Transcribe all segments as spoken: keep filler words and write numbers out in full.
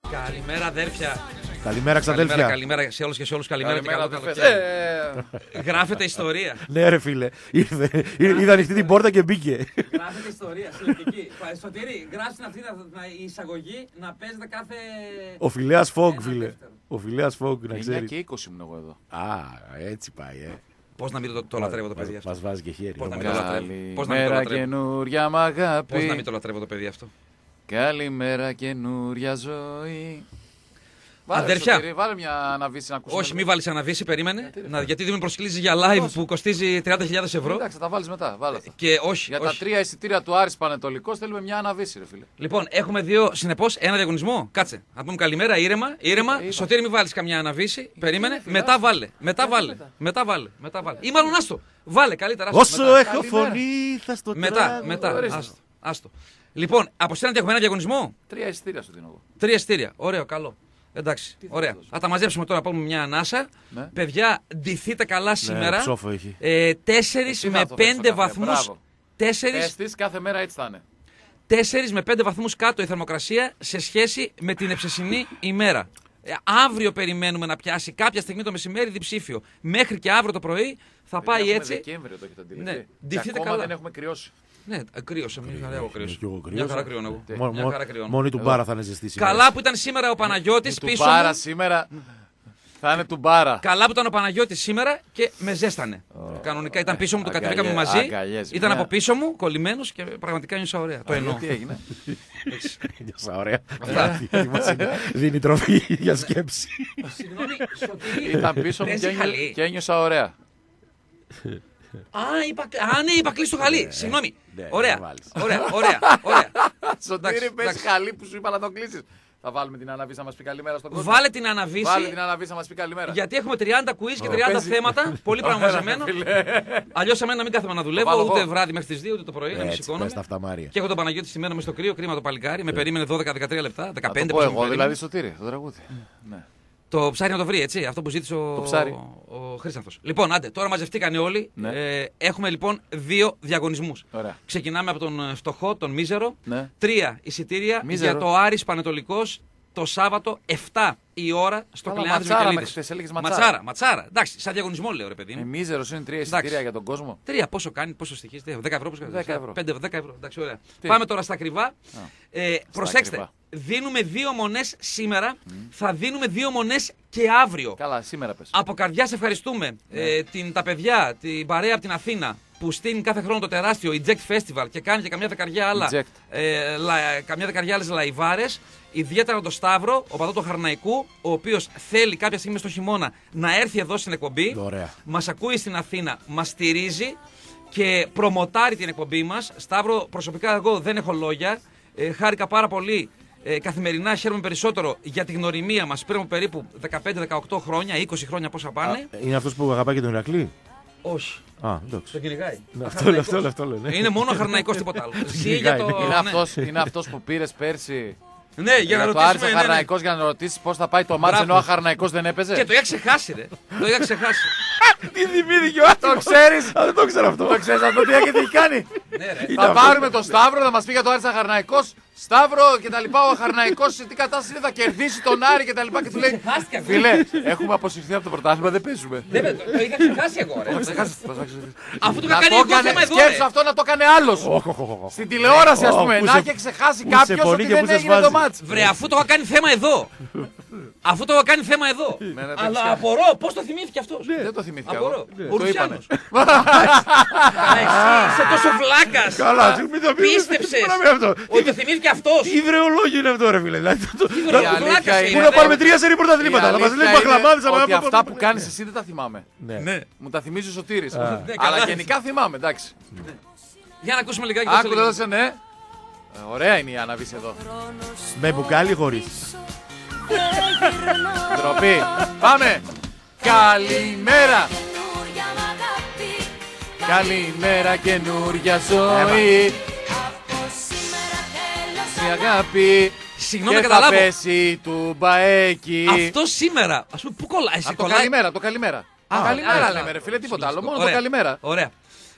Καλημέρα, αδέρφια. Καλημέρα, ξαδέλφια. Καλημέρα, καλημέρα σε όλους και σε όλους. Καλημέρα, Καλημέρα, και καλό αδερφέ. καλοκαίρι. Γράφεται ιστορία. Ναι, ρε φίλε. Ήρθε, είδα ανοιχτή την πόρτα και μπήκε. Γράφεται ιστορία, συλλογική. Σωτήρη, γράψτε αυτή η εισαγωγή να παίζετε κάθε. Ο Φιλέας Φόγκ, Ένα φίλε. δεύτερο. Ο Φιλέας Φόγκ, να εννιά ξέρει. και είκοσι ήμουν εγώ εδώ. Α, έτσι πάει, ε. Πώς να μην το, το λατρεύω το παιδί αυτό. Μας βάζει και χέρι. Πώς να μην Ωραία. το λατρεύω. Πώς να μην το Καλημέρα λατρεύω. καινούρια μ' Πώς να μην αγάπη. το λατρεύω το παιδί αυτό. Καλημέρα καινούρια ζωή. Αδερφιά. Σωτήρη, βάλε μια αναβίση να ακούσουμε. Όχι, μη βάλεις αναβίση, περίμενε. Γιατί, ρε, Να, γιατί δεν με προσκλήσεις για live που κοστίζει τριάντα χιλιάδες ευρώ. Εντάξει, θα τα βάλεις μετά. Βάλε αυτά. Και όχι. Για τα όχι. τρία εισιτήρια του Άρης Πανετολικός θέλουμε μια αναβίση, ρε φίλε. Λοιπόν, έχουμε δύο, συνεπώς, ένα διαγωνισμό. Κάτσε. Να πούμε καλημέρα, ήρεμα. ήρεμα. Είπα. Σωτήρη, μην βάλεις καμιά αναβίση. Περίμενε. φίλε, Μετά άστο. βάλε. Μετά Άστο βάλε. μετά. Μετά βάλε. Μετά βάλε. Ή μάλλον άστο. Βάλε καλύτερα. άστο. Όσο Μετά. έχω Καλημέρα. φωνή θα στο Μετά, τράβω. μετά. ορίστε. Άστο. άστο. Λοιπόν, από σένα έχουμε ένα διαγωνισμό. Τρία εισιτήρια σου δίνω εγώ. Τρία εισιτήρια. Ωραίο, καλό. Εντάξει. Τι θα Ωραία. δώσω? Θα τα μαζέψουμε τώρα, πάμε μια ανάσα. Ναι. Παιδιά, ντυθείτε καλά Ναι, σήμερα. ψόφο έχει. Ε, τέσσερις Εσύ θα με το φέρεις πέντε στο καφέ, βαθμούς. μπράβο. Τέσσερις, Έστεις κάθε μέρα έτσι θα είναι. τέσσερις με πέντε βαθμούς κάτω η θερμοκρασία σε σχέση με την εψεσινή ημέρα. Ε, αύριο περιμένουμε να πιάσει κάποια στιγμή το μεσημέρι διψήφιο. Μέχρι και αύριο το πρωί θα πάει Έχουμε έτσι. Δεκέμβριο το έχετε αντιληφθεί. Ναι, Και ντυθείτε ακόμα καλά. δεν έχουμε κρυώσει. Ναι, κρύωσα. Μια χαρά εγώ κρύωσα. Και εγώ Μια κρύωσα. χαρά κρυώνω εγώ. Μο- Μια μο- χαρά κρυώνω. Μόνη του μπάρα θα είναι ζεστή σήμερα. Καλά που ήταν σήμερα ο Παναγιώτης Του πίσω μπάρα μου. σήμερα θα είναι του μπάρα. Καλά που ήταν ο Παναγιώτης σήμερα και με ζέστανε. Κανονικά ήταν πίσω μου, το Αγκαλιέ- κατεβήκαμε μαζί. αγκαλιές, Ήταν μια. από πίσω μου, κολλημένος και πραγματικά νιώσα ωραία. Το εννοώ. Τι έγινε. Νιώσα ωραία. Αυτά. Γιατί μας είναι- Δίνει τροφή για σκέψη. Συγγνώμη, Σωτήρη. Ήταν πίσω μου Παίζει και ένιω- χαλί. και ένιωσα ωραία. Α, είπα, α, ναι, είπα κλείσει το χαλί. Συγγνώμη. ναι, Ωραία. να βάλεις. Ωραία, ωραία, ωραία. Σωτήρη, Εντάξει, πες εντάξει. χαλί που σου είπα να το κλείσεις. Θα βάλουμε την αναβίση να μας πει καλημέρα στον κόσμο. Βάλε την Βάλε αναβίση. την αναβίση να μας πει καλημέρα. Γιατί έχουμε τριάντα quiz και τριάντα Παίζει. θέματα. Πολύ πράγμα μαζεμένο. Αλλιώ σε μένα να μην κάθομαι να δουλεύω βάλω ούτε εγώ. βράδυ μέχρι τι δύο ούτε το πρωί. Να μην Έτσι, σηκώνομαι. πες τα αυτά, Μάρια. Και έχω τον Παναγιώτη στη μέρα με στο κρύο, κρίμα το παλικάρι. Με περίμενε δώδεκα δεκατρία λεπτά, Θα το δεκαπέντε πω πόσο με εγώ, περίμενε. δηλαδή Σωτήρη, το τραγούδι. Ναι. Το ψάρι να το βρει, έτσι. Αυτό που ζήτησε ο, Το ψάρι. ο, ο Χρήστανθος. Λοιπόν, άντε, τώρα μαζευτήκαν όλοι. Ναι. Ε, έχουμε λοιπόν δύο διαγωνισμούς. Ωραία. Ξεκινάμε από τον ε, φτωχό, τον μίζερο. Ναι. Τρία εισιτήρια Μίζερο. για το Άρης Πανετολικός το Σάββατο επτά η ώρα στο Καλά, Κλεάνθης ματσάρα Βικελίδης. μέχρι χθες, έλεγες ματσάρα. Ματσάρα, ματσάρα. Εντάξει, σαν διαγωνισμό λέω ρε παιδί μου. Ε, μίζερος είναι τρία Εντάξει. εισιτήρια για τον κόσμο. Τρία, πόσο κάνει, πόσο στοιχίζεται, δέκα ευρώ, πόσο κάνει. δέκα ευρώ. πέντε, δέκα ευρώ. Εντάξει, ωραία. Τι? Πάμε τώρα στα ακριβά. Ε, προσέξτε, ακριβά. δίνουμε δύο μονές σήμερα, θα δίνουμε δύο μονές και αύριο. Καλά, σήμερα πες. Από καρδιάς ευχαριστούμε ε, την, τα παιδιά, την παρέα από την Αθήνα που στείνει κάθε χρόνο το τεράστιο Eject Festival και κάνει και καμιά δεκαριά άλλα, Eject. ε, λα, καμιά δεκαριά άλλες λαϊβάρες. Ιδιαίτερα τον Σταύρο, ο παδό του Χαρναϊκού, ο οποίος θέλει κάποια στιγμή στο χειμώνα να έρθει εδώ στην εκπομπή. Ωραία. Μας ακούει στην Αθήνα, μας στηρίζει και προμοτάρει την εκπομπή μας. Σταύρο, προσωπικά εγώ δεν έχω λόγια. Ε, χάρηκα πάρα πολύ. Ε, καθημερινά χαίρομαι περισσότερο για τη γνωριμία μας πριν από περίπου δεκαπέντε δεκαοκτώ χρόνια, είκοσι χρόνια πόσα πάνε. Είναι αυτός που αγαπάει και τον Ηρακλή. Όχι. Α, εντάξει. Τον κυνηγάει. Ναι, Αυτό λέω, αυτό λέω, αυτό λέω. ναι. Είναι μόνο χαρναϊκός, τίποτα άλλο. Ζει για το... Είναι ναι. αυτός, είναι αυτός που πήρες πέρσι Ναι, για να για το ρωτήσουμε. Άρης ο ναι, ναι. Χαρναϊκός για να ρωτήσεις πώς θα πάει το μάτς Μπράβο. ενώ ο Χαρναϊκός δεν έπαιζε. Και το είχα ξεχάσει, ρε. Το είχα ξεχάσει. Τι θυμήθηκε ο Το ξέρεις, Α, δεν το ξέρω αυτό. το ξέρεις αυτό τι έχει κάνει. Ναι, ρε. Θα πάρουμε τον Σταύρο να μας πει για το Άρης Χαρναϊκός. Σταύρο και τα λοιπά. Ο Χαρναϊκός σε τι κατάσταση είναι, θα κερδίσει τον Άρη και τα λοιπά. Και του λέει: Ξεχάστηκα, Φίλε, έχουμε αποσυρθεί από το πρωτάθλημα, δεν παίζουμε. Δεν με- το το είχα ξεχάσει εγώ, ρε. Το ξεχάσεις, το ξεχάσεις. Αφού το Να είχα κάνει το εγώ έκανε, θέμα εδώ, σκέψου ρε. αυτό να το έκανε άλλος. Οχ, οχ, οχ, οχ. Στην τηλεόραση, ας Ω, πούμε, που να σε- είχε ξεχάσει που σε κάποιος πονεί ότι και δεν που σε έγινε το σφάζει. μάτς. Βρε, αφού το είχα κάνει θέμα εδώ. Αφού το είχα κάνει θέμα εδώ. ναι, το Αλλά έχεις κάνει. απορώ, πώς το θυμήθηκε αυτός. Δεν το θυμήθηκα. Απορώ. εγώ. Ο Το είπανε. Ρουσιάνος. Καλά, εσύ είσαι τόσο βλάκας. Καλά, μην το πεις. Πίστεψες Μην το πεις αυτό. ότι το θυμήθηκε αυτός. Τι υδρεολόγιο είναι αυτό, ρε φίλε. Δηλαδή, το- το- Τι Η βρε, αλήθεια βλάκας είναι- Πού είναι. να πάρουμε τρία σερί πρωταθλήματα. Η Να μας λέει αλήθεια μπαγλαμάδες είναι από ότι από- αυτά από- που κάνεις εσύ δεν τα θυμάμαι. Ναι. Ναι. Μου τα θυμίζει ο Σωτήρης. Ναι, Αλλά καλά. γενικά θυμάμαι, εντάξει. Για να ακούσουμε λιγάκι το Άκου λίγο. εδώ σε ναι. Ε, Ωραία είναι η αναβίση εδώ. Με μπουκάλι χωρίς. Ντροπή. Πάμε. Καλημέρα. Καλημέρα καινούρια ζωή. Η αγάπη. Συγγνώμη, Και θα καταλάβω. πέσει του μπαέκι. Αυτό σήμερα. Ας πούμε, πού κολλάει. Α, εσύ το κολλάει. καλημέρα, το καλημέρα. Α, καλημέρα α, λέμε, ρε φίλε, τίποτα άλλο. Μόνο το Ωραία. καλημέρα. Ωραία.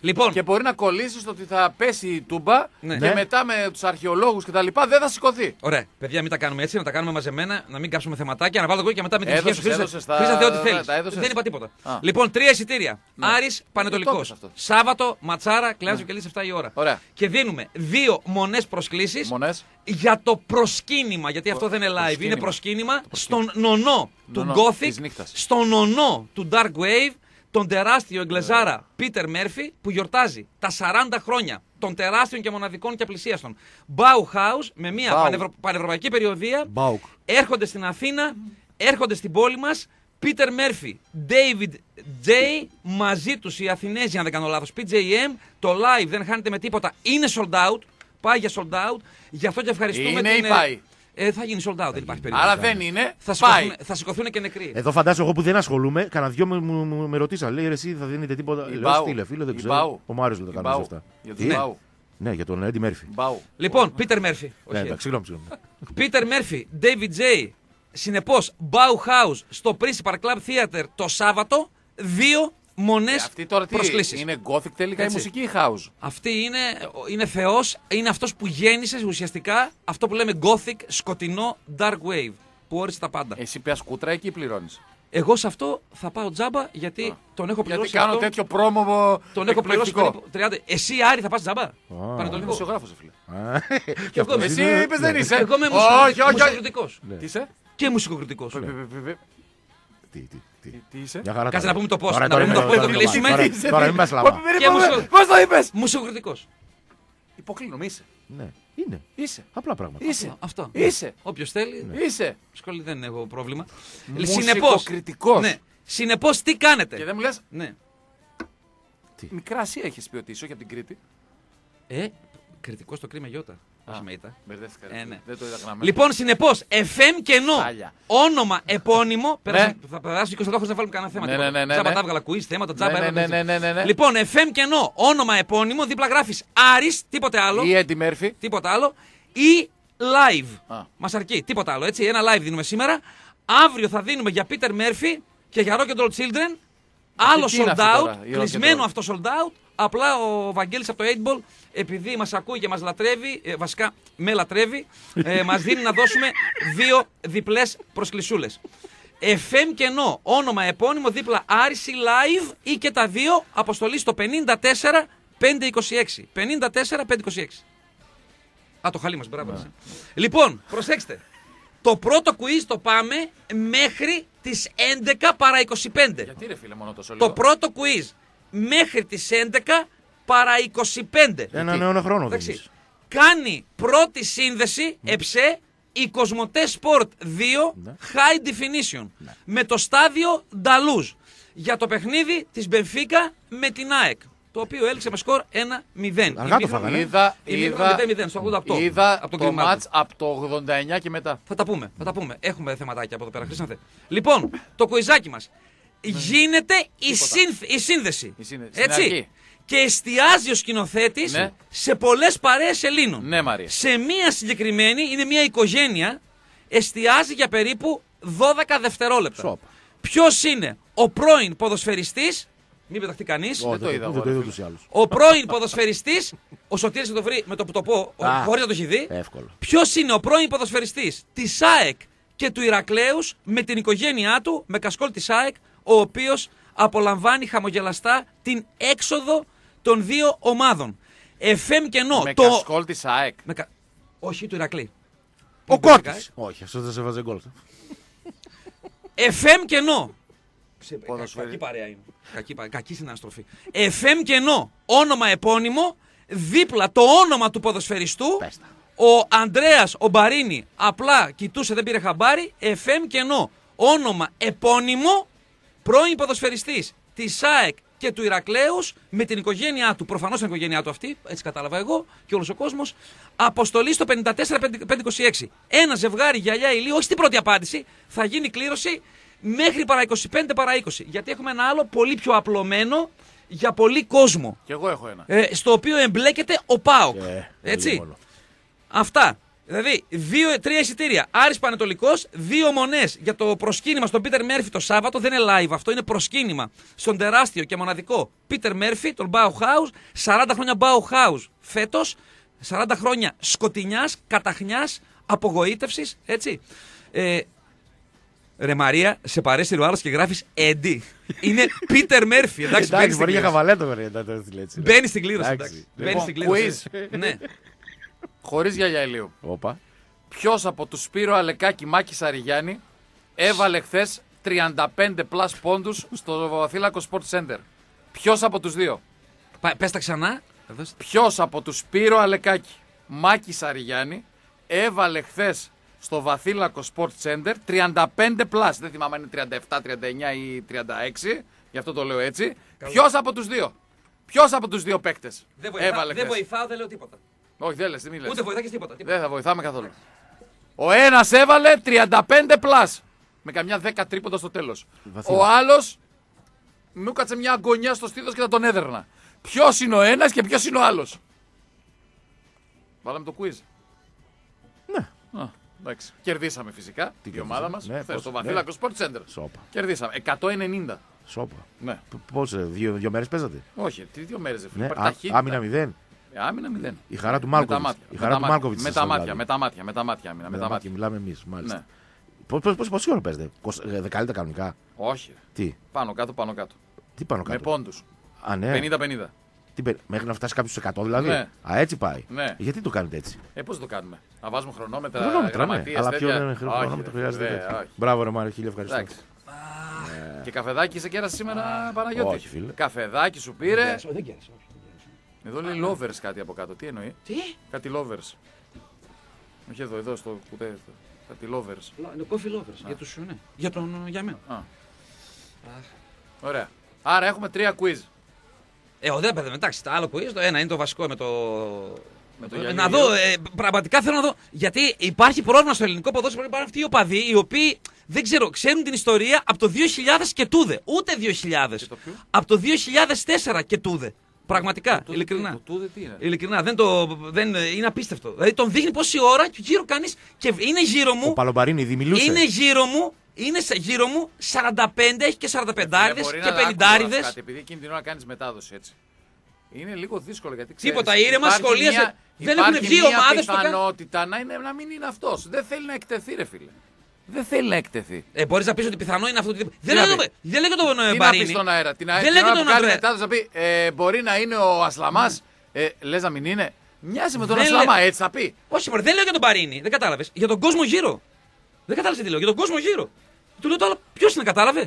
Λοιπόν, Και μπορεί να κολλήσει στο ότι θα πέσει η τούμπα Ναι. και Ναι. μετά με του αρχαιολόγους και τα λοιπά δεν θα σηκωθεί. ωραία, παιδιά, μην τα κάνουμε έτσι, να τα κάνουμε μαζεμένα, να μην κάψουμε θεματάκια, να βάλω εγώ και μετά με την Έδωσες, ψυχή σου. έδωσες τα- Χρήστε ό,τι τα- θέλει. τα έδωσες. Δεν είπα τίποτα. Α. Λοιπόν, τρία εισιτήρια. Ναι. Άρης Το Πανετολικός. είπες αυτό. Σάββατο, ματσάρα, κλεάζει και λύσει επτά η ώρα. Ωραία. Και δίνουμε δύο μονές προσκλήσεις Μονές. για το προσκύνημα. Γιατί αυτό δεν είναι live, προσκύνημα. είναι προσκύνημα στον νονό του Νονό Gothic, της νύχτας. στον νονό του Dark Wave, τον τεράστιο εγκλεζάρα Peter Murphy που γιορτάζει τα σαράντα χρόνια των τεράστιων και μοναδικών και απλησίαστων Bauhaus με μια Bau. πανευρω... πανευρωπαϊκή περιοδία. Μπάουκ. Έρχονται στην Αθήνα, έρχονται στην πόλη μας. Peter Murphy, David J, μαζί τους οι Αθηνέζοι, αν δεν κάνω λάθος, πι τζέι εμ, το live δεν χάνεται με τίποτα, είναι sold out, πάει για sold out, γι' αυτό και ευχαριστούμε Είναι την... ή πάει? Ε, θα γίνει sold out, δεν υπάρχει περίπτωση. Άρα δεν είναι. Θα Πάει. σηκωθούν, θα σηκωθούν και νεκροί. Εδώ φαντάζομαι εγώ που δεν ασχολούμαι, κανένα δυο με, μου, μου, με ρωτήσαν. Λέει ρε, εσύ θα δίνετε τίποτα. Η Λέω Μπάου. στείλε, φίλε, δεν Η ξέρω. Μπάου. Ο Μάριος δεν Η τα κάνει Μπάου. αυτά. Για τον Ναι. Μπάου. Ναι, για τον Έντι Μέρφυ. Μπάου. Λοιπόν, Peter Murphy. Ναι, όχι, εντάξει, συγγνώμη, συγγνώμη. Peter Murphy, David J. Συνεπώς, Bauhaus στο Principal Club Theater το Σάββατο, δύο μονές Αυτή τώρα τι προσκλήσεις. είναι gothic τελικά η Έτσι. μουσική ή house? Αυτή είναι, είναι θεός, είναι αυτός που γέννησε ουσιαστικά αυτό που λέμε gothic, σκοτεινό, dark wave, που όρισε τα πάντα. Εσύ πια κούτρα εκεί πληρώνεις. Εγώ σε αυτό θα πάω τζάμπα γιατί Α. τον έχω πληρώσει Γιατί κάνω αυτό, τέτοιο πρόμο. τον έχω πληρώσει εκπληκτικό. περίπου τριάντα. Εσύ Άρη θα πας τζάμπα, Είμαι Πανετολικό. μουσιογράφος, φίλε. Και εγώ είμαι. Εσύ είναι- είπες δεν ναι. είσαι. Εγώ είμαι Όχι, όχι, όχι. μουσικοκριτικός. Τι είσαι? Και μουσικοκριτικός. Πε- πε- πε- πε- Τι, τι, τι. τι- Τι είσαι? Μια χαρά Κάτσε τα να λέω. πούμε το πώς, Τώρα- να τώρα πούμε είμαι- το πώς, τώρα το είμαι- μιλήσουμε. τώρα- Τι είσαι, Τώρα τι- είμαι Πο- σλαβά. περίμενε, Και πώς- μουσιο- Πώς το είπες? Μουσικοκριτικός. Υποκλίνομαι, είσαι. Ναι, είναι. Είσαι. Απλά πράγματα. Είσαι. Αυτό. Είσαι. Όποιος θέλει, Είσαι. σχολή δεν έχω πρόβλημα. Μουσικοκριτικός. ναι. Συνεπώς τι κάνετε. Και δεν μου λες, Ναι. μικρά ασία έχεις πει ότι είσαι, όχι από την Κρήτη. Ε, κριτικός στο κρίμα γιώτα. Όχι με ήττα. Μπερδεύτηκα. Ε, ρε, ναι. Δεν το είδα γραμμένο. Λοιπόν, συνεπώς, εφ εμ κενό. Χάλια. Όνομα επώνυμο. Πέρασε- Ναι. Θα περάσει είκοσι λεπτά χωρίς να βάλουμε κανένα θέμα. Ναι, τίποτα. ναι, ναι, ναι, Τζάμπα ναι. τα έβγαλα κουίζ, θέματα, τζάμπα Ναι, ναι, έβγαλα ναι, έτσι. ναι, ναι, ναι. Λοιπόν, εφ εμ κενό. Όνομα επώνυμο. Δίπλα γράφεις Άρης, τίποτε άλλο. Ή Έντι Μέρφυ. Τίποτα άλλο. Ή live. Α. Μας αρκεί. Τίποτα άλλο. Έτσι, ένα live δίνουμε σήμερα. Αύριο θα δίνουμε για Peter Murphy και για Rock and Roll Children. Άλλο τι είναι sold αυτή out. τώρα, η Rock and Κλεισμένο Roll? αυτό sold out. Απλά ο Βαγγέλης από το eight ball, επειδή μας ακούει και μας λατρεύει, ε, βασικά με λατρεύει, ε, μας δίνει να δώσουμε δύο διπλές προσκλησούλες. εφ εμ κενό, όνομα επώνυμο, δίπλα Άρηση Live ή και τα δύο, αποστολή στο πενήντα τέσσερα πεντακόσια είκοσι έξι. πενήντα τέσσερα πεντακόσια είκοσι έξι. Α, το χαλί μας, μπράβο. εσύ. Λοιπόν, προσέξτε. Το πρώτο quiz το πάμε μέχρι τις έντεκα παρά είκοσι πέντε. Γιατί ρε φίλε μόνο τόσο λίγο. Το πρώτο quiz μέχρι τις έντεκα παρά είκοσι πέντε. Ένα νέο χρόνο Εντάξει. δίνεις. Κάνει πρώτη σύνδεση ΕΨΕ η Κοσμοτέ Sport δύο Ναι. High Definition με το στάδιο Νταλούζ για το παιχνίδι της Μπενφίκα με την ΑΕΚ, το οποίο έληξε με σκορ ένα μηδέν. Αργά το Ημίχρονο- φάγανε. Είδα, ημίχρονο είδα, μηδέν μηδέν στο ογδόντα οκτώ. είδα από τον το Κλιμάκο. μάτς από το ογδόντα εννιά και μετά. Θα τα πούμε, θα τα πούμε. Έχουμε θεματάκια από εδώ πέρα, Χρήστανθε. Λοιπόν, το κουιζάκι μας. Γίνεται η, σύνθ- η σύνδεση. Η σύνδεση, στην Έτσι. αρχή. Και εστιάζει ο σκηνοθέτης Ναι. σε πολλές παρέες Ελλήνων. Ναι, Μαρία. Σε μία συγκεκριμένη, είναι μία οικογένεια, εστιάζει για περίπου δώδεκα δευτερόλεπτα. Σοπ. Ποιος είναι ο πρώην ποδοσφαιριστής, μην πεταχτεί κανείς, Όχι, το είδα δεν εγώ, το ρε είδα φίλε. ούτως ή άλλως. ο πρώην ποδοσφαιριστής, ο Σωτήρης θα το βρει με το που το πω, ο- Α. χωρίς να το έχει δει. Εύκολο. Ποιος είναι ο πρώην ποδοσφαιριστής της ΑΕΚ και του Ηρακλέους με την οικογένειά του, με κασκόλ της ΑΕΚ, ο οποίος απολαμβάνει χαμογελαστά την έξοδο των δύο ομάδων. εφ εμ κενό. Με το... κασκόλ της ΑΕΚ. με κα- Όχι του Ηρακλή. Ο Κώτης. Όχι, αυτός δεν σε βάζει γκολ. εφ εμ κενό. Σε- Ποδοσφαιρι- Κακή παρέα είναι. Κακή, πα- κακή συναναστροφή. εφ εμ κενό. Όνομα επώνυμο. Δίπλα το όνομα του ποδοσφαιριστού. Πες τα. Ο Ανδρέας ο Μπαρίνι απλά κοιτούσε, δεν πήρε χαμπάρι. εφ εμ κενό. Όνομα επώνυμο. Πρώην ποδοσφαιριστής της ΑΕΚ και του Ηρακλέους με την οικογένειά του. Προφανώς την οικογένειά του αυτή, έτσι κατάλαβα εγώ και όλος ο κόσμος. Αποστολή στο πενήντα τέσσερα πεντακόσια είκοσι έξι. Ένα ζευγάρι γυαλιά ηλίου, όχι στην πρώτη απάντηση. Θα γίνει κλήρωση μέχρι παρά είκοσι πέντε παρά είκοσι. Γιατί έχουμε ένα άλλο πολύ πιο απλωμένο για πολύ κόσμο. Κι εγώ έχω ένα. Ε, στο οποίο εμπλέκεται ο ΠΑΟΚ. Ε, Έτσι. πολύ μόνο. Αυτά. Δηλαδή, δύο, τρία εισιτήρια. Άρης Πανετολικός, δύο μονές για το προσκύνημα στον Πίτερ Μέρφυ το Σάββατο. Δεν είναι live αυτό, είναι προσκύνημα στον τεράστιο και μοναδικό Πίτερ Μέρφυ, τον Bauhaus. σαράντα χρόνια Bauhaus φέτος. σαράντα χρόνια σκοτεινιάς, καταχνιάς, απογοήτευσης. Έτσι. Ε, ρε Μαρία, σε παρέσυρε ο άλλος και γράφεις Έντι. Είναι Πίτερ Μέρφυ. Εντάξει, εντάξει, μπορεί για χαβαλέτο, βέβαια. Μπαίνει στην κλήρωση. Μπαίνει στην κλήρωση. Ναι. Χωρίς γυαλιά ηλίου. Όπα. Ποιος από τους Σπύρο Αλεκάκη, Μάκη Σαριγιάννη έβαλε χθες τριάντα πέντε πλας πόντους στο Βαθύλακο Sport Center? Ποιος από τους δύο? Πες τα ξανά. Ποιος από τους Σπύρο Αλεκάκη, Μάκη Σαριγιάννη έβαλε χθες στο Βαθύλακο Sport Center τριάντα πέντε πλας? Δεν θυμάμαι αν είναι τριάντα επτά, τριάντα εννιά ή τριάντα έξι, γι' αυτό το λέω έτσι. Ποιος από τους δύο? Ποιος από τους δύο παίκτες έβαλε Δεν χθες? βοηθάω, δεν λέω τίποτα. Όχι, δεν λες, δεν λες. Ούτε βοηθά και τίποτα. τίποτα. Δεν θα βοηθάμε καθόλου. Ο ένας έβαλε τριάντα πέντε πλας. Με καμιά δέκα τρίποντα στο τέλος. Ο άλλος μου κάτσε μια αγωνιά στο στήθος και θα τον έδερνα. Ποιος είναι ο ένας και ποιος είναι ο άλλος? Βάλαμε το quiz. Ναι. Α, εντάξει. Κερδίσαμε φυσικά Τι η ομάδα μας. ναι, Χθες πώς, στο ναι. Βαθύλακο Sport Center. Σόπα. Κερδίσαμε. εκατόν ενενήντα. Σόπα. Ναι. Πώς, δύο, δύο μέρες παίζατε? Όχι, τι δύο μέρες. Ναι. Υπάρχει Α, ταχύτητα. άμυνα μηδέν. Ε, Άμυνα μηδέν. Η χαρά του Με τα Μάλκοβιτς. μάτια. Η χαρά του Μάλκοβιτς. Με τα μάτια, με τα μάτια, με τα μάτια άμυνα. Με τα μάτια μιλάμε εμείς, μάλιστα. Ναι. Πώς, πώς, πώς, πόση ώρα παίζετε? Δεκάλεπτα κανονικά? Όχι. Τι? Πάνω κάτω, πάνω κάτω. Τι πάνω Με κάτω? πόντους. Α, ναι. πενήντα πενήντα. Τι, πε- μέχρι να φτάσει κάποιο στους εκατό δηλαδή. Ναι. Α, έτσι πάει. Ναι. Γιατί το κάνετε έτσι? Ε, πώς το κάνουμε? Να βάζουμε χρονόμετρα, Χρονόμετρα, ναι. γραμματείες, Αλλά πιο τέτοια. δεν Όχι, χρονόμετρα ρε, χρειάζεται. βέβαια, τέτοιο. όχι. Μπράβο, ρε Μάρε, χίλια ευχαριστώ. Εντάξει. Και καφεδάκι σε κέρασε σήμερα, Παναγιώτη? Όχι, φίλε. Καφεδάκι σου πήρε. Δεν κέρασε. Εδώ λέει lovers κάτι από κάτω. Τι εννοεί? Τι? Κάτι lovers. Όχι εδώ, εδώ στο κουτέ. Κάτι lovers. Είναι coffee lovers. Για τους, ναι. Για τον, για μένα. Α. Ωραία. Άρα έχουμε τρία quiz. Ε, ο δεν παιδε, εντάξει, το άλλο quiz, το ένα είναι το βασικό με το. Με το Ε, γυαλί να γύρω. δω, ε, πραγματικά θέλω να δω. Γιατί υπάρχει πρόβλημα στο ελληνικό ποδόσφαιρο. Υπάρχουν αυτοί οι οπαδοί οι οποίοι δεν ξέρω, ξέρουν την ιστορία από το δύο χιλιάδες και τούδε. Ούτε δύο χιλιάδες. Και το ποιο? Από το δύο χιλιάδες τέσσερα και τούδε. Πραγματικά, Το ειλικρινά. Το τούδε τι είναι? Ειλικρινά, δεν το, δεν, είναι απίστευτο. Δηλαδή τον δείχνει πόση ώρα και γύρω κάνεις και είναι γύρω Ο μου. Παλομπαρίνη δι μιλούσε. Είναι γύρω μου. Είναι σε- γύρω μου σαράντα πέντε, έχει και σαρανταπεντάριδες Μπορεί και να άκου τώρα πενηντάριδες. κάτι, επειδή εκείνη την ώρα κάνεις μετάδοση έτσι. Είναι λίγο δύσκολο γιατί ξέρεις. Τίποτα, ήρεμα, υπάρχει σχολίασε. μια- Δεν έχουν υπάρχει βγει μια ομάδες που κάνουν- πιθανότητα να, είναι, να μην είναι αυτός. Δεν θέλει να εκτεθεί, ρε φίλε. Δεν θέλει να εκτεθεί. Ε, μπορεί να πει ότι πιθανό είναι αυτό το τύπο. Δεν να λέει πει? το- δεν λέει και τον Τι να πει Μπαρίνι. στον αέρα, την, αέρα, Δεν την λέει ώρα και που τον κάνει Αντρέ. μετάδοση να πει ε, μπορεί να είναι ο Ασλαμάς. Ε, λες να μην είναι. Μοιάζει με τον Δεν Ασλαμά, λέει- έτσι θα πει. Όχι, μωρέ, δεν λέω για τον Μπαρίνι. Δεν κατάλαβε. Για τον κόσμο γύρω. Δεν κατάλαβε τι λέω. Για τον κόσμο γύρω. Του λέω το άλλο. Ποιο είναι, κατάλαβε.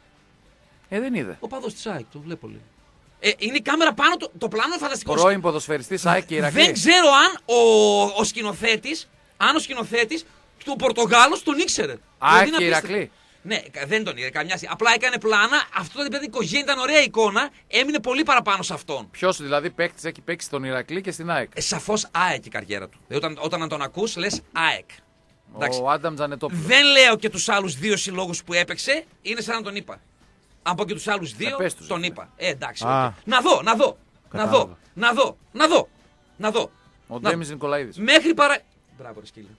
Ε, δεν είδε. Ο παδό τη ΑΕΚ, το βλέπω λίγο. Ε, είναι η κάμερα πάνω, το, το πλάνο είναι φανταστικό. Πρώην ποδοσφαιριστής ΑΕΚ και Ηρακλή. Δεν ξέρω αν ο, ο σκηνοθέτη, αν ο σκηνοθέτη του Πορτογάλου τον ήξερε. ΑΕΚ Δηλαδή είναι και απίστευτο. Ηρακλή. Ναι, δεν τον είδε καμιά στιγμή. Απλά έκανε πλάνα. Αυτό το παιδί οικογένεια ήταν ωραία εικόνα. Έμεινε πολύ παραπάνω σε αυτόν. Ποιο δηλαδή παίκτη έχει παίξει στον Ηρακλή και στην ΑΕΚ? Ε, Σαφώ ΑΕΚ η καριέρα του. Δηλαδή, όταν, όταν τον ακούς λες ΑΕΚ. Εντάξει. Ο Άνταμ Τζανετόπουλος. Δεν λέω και τους άλλους δύο συλλόγους που έπαιξε, είναι σαν να τον είπα. Αν πω και τους άλλους δύο, πες τους, τον ρε. είπα. Ε, εντάξει. Α. οκ. Να δω, να δω. Να Κατάλαβα. δω, να δω, να δω. Να δω. Ο Να- Ντέμις Νικολαίδης. Μέχρι παρα. Μπράβο, ρε σκύλε.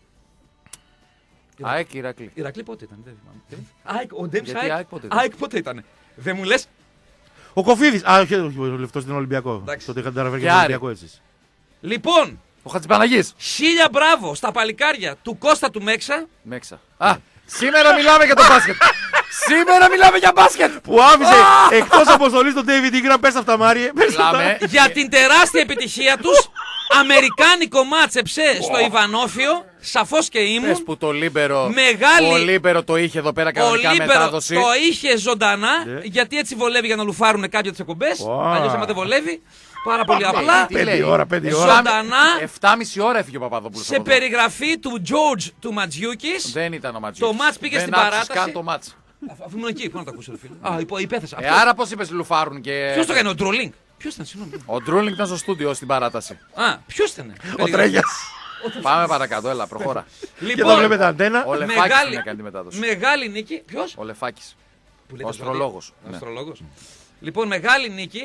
ΑΕΚ και Ηρακλή. Ηρακλή πότε ήταν, δεν θυμάμαι. ΑΕΚ, ο Ντέμις Γιατί ΑΕΚ, ΑΕΚ πότε ήταν? ΑΕΚ πότε ήταν. Δεν μου λες. Ο Κοφίδης. Α, όχι, όχι, ο λεφτός ήταν Ολυμπιακό. Εντάξει. Τότε είχατε τα Και και Άρη. Ολυμπιακό έτσι. Λοιπόν, Ο Χατζηπαναγής. χίλια μπράβο στα παλικάρια του Κώστα του Μέξα. Μέξα. Α, σήμερα μιλάμε για το μπάσκετ. Σήμερα μιλάμε για μπάσκετ. Που άφησε εκτός αποστολής τον David Ingram. Πες αυτά, Μάριε. Πες αυτά. Μιλάμε Για την τεράστια επιτυχία τους. Αμερικάνικο μάτσεψε στο Ιβανόφιο. Σαφώς και Πες ήμουν. που το Λίμπερο. Μεγάλη- Ο Λίμπερο το είχε εδώ πέρα Ο κανονικά Λίμπερο μετάδοση. το είχε ζωντανά, Ναι. γιατί έτσι βολεύει για να λουφάρουν κάποια τις εκπομπές. Wow. Αλλιώς άμα δεν βολεύει, πάρα πολύ Τι λέει, απλά. τι Πέντε λέει. ώρα, πέντε Εφτά- ώρα. Ζωντανά. εφτά και μισή ώρα έφυγε ο Παπαδόπουλος. Σε από εδώ. περιγραφή του George του Ματζιούκης. Δεν ήταν ο Ματζίκης. Το μάτς πήγε Δεν στην άκουσες παράταση. καν το μάτς. Αφ- Αφού ήμουν εκεί, πού να το ακούσω, ρε φίλε. Α, υπό- υπέθεσα. Ε, άρα πώς είπες λουφάρουν και. Ποιος το έκανε, ο Ντρολίνγκ. Ποιος ήταν, συγγνώμη. Ο Ντρούλινγκ ήταν στο στούντιο στην παράταση. Α, ποιος ήταν. Ο Τρέγιας. Πάμε παρακάτω, έλα, προχώρα. Και εδώ Λοιπόν, βλέπετε αντένα. Ο Λεφάκης μεγάλη, την έκανε τη μετάδοση. μεγάλη νίκη. Ποιος? Ο Λεφάκης. Που λέτε Ο αστρολόγος. Ο Ναι. αστρολόγος. Λοιπόν, μεγάλη νίκη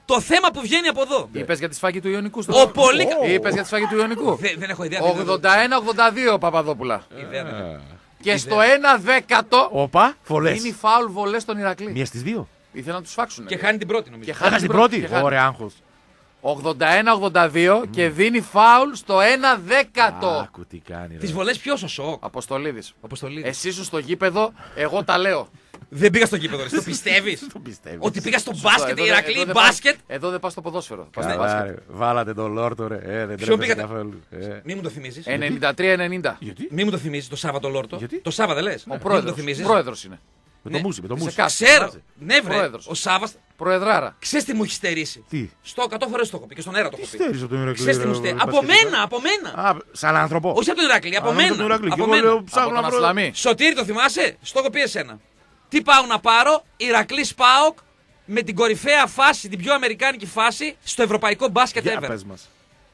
Το θέμα που βγαίνει από εδώ. Είπες για τη σφαγή του Ιωνικού στο Ο πολύ κα- Είπες για τη σφαγή του Ιωνικού. Δε- δεν έχω ιδέα. ογδόντα ένα ογδόντα δύο Παπαδόπουλα. Ιδέα δεν έχω. Και στο ένα δέκατο Όπα, φωλέ. είναι η φάουλ βολές στον Ηρακλή. Μία στι δύο. Ήθελαν να τους φάξουν. Και χάνει την πρώτη νομίζω. Και χάνει Έχασε την πρώτη. και χάνει. Ωραία, άγχος. ογδόντα ένα ογδόντα δύο και δίνει φάουλ στο ένα δέκατο. Άκου τι κάνει. Τις βολές ποιος ο Σοκ. Αποστολίδης. Αποστολή. Εσύ ήσουν στο γήπεδο, εγώ τα λέω. Δεν πήγα στο γήπεδο, ρε. Το πιστεύεις. Το πιστεύεις. Ότι πήγα στο Σωστό, μπάσκετ, εδώ δεν- Ηρακλή, εδώ δεν πας- μπάσκετ. Εδώ δεν πας στο ποδόσφαιρο. Πας στο Καλά, μπάσκετ. ρε. Βάλατε τον Λόρτο, ρε. Ε, δεν Ποιον τρέπεσαι πήγατε? καθόλου. Ε. Μη μου το θυμίζεις. ενενήντα τρία ενενήντα. Γιατί? Μη μου το θυμίζεις το Σάββατο Λόρτο. Γιατί? Το Σάββατο λες. Ο Μη μου το πρόεδρος. θυμίζεις. Πρόεδρος είναι. Με Ναι. το μουσι, με το Είσαι μουσι. κάτω. Ξέρω. Μάτσε. Ναι, βρε. Πρόεδρος. Ο Σάββας. Προεδράρα. Ξέρεις τι μου έχει στερήσει. Τι. Στο εκατό φορές το έχω πει και στον αέρα το έχω πει. Στέρεις από τον Ηρακλή. Ξέρεις τι μου ρε, στερήσει. ρε, Από μπασκετικά. μένα, από μένα. Α, σαν άνθρωπο. Όχι από τον Ηρακλή, από Α, νόμιζα μένα. τον Ηρακλή. Και Από εγώ λέω, μένα. ψάχνω Από να τον βρω- Ασλαμί. Σωτήρη, το θυμάσαι? Στο έχω πει εσένα. Τι πάω να πάρω, Ηρακλής ΠΑΟΚ με την κορυφαία φάση, την πιο αμερικάνικη φάση στο ευρωπαϊκό μπάσκετ Για ever. πες μας.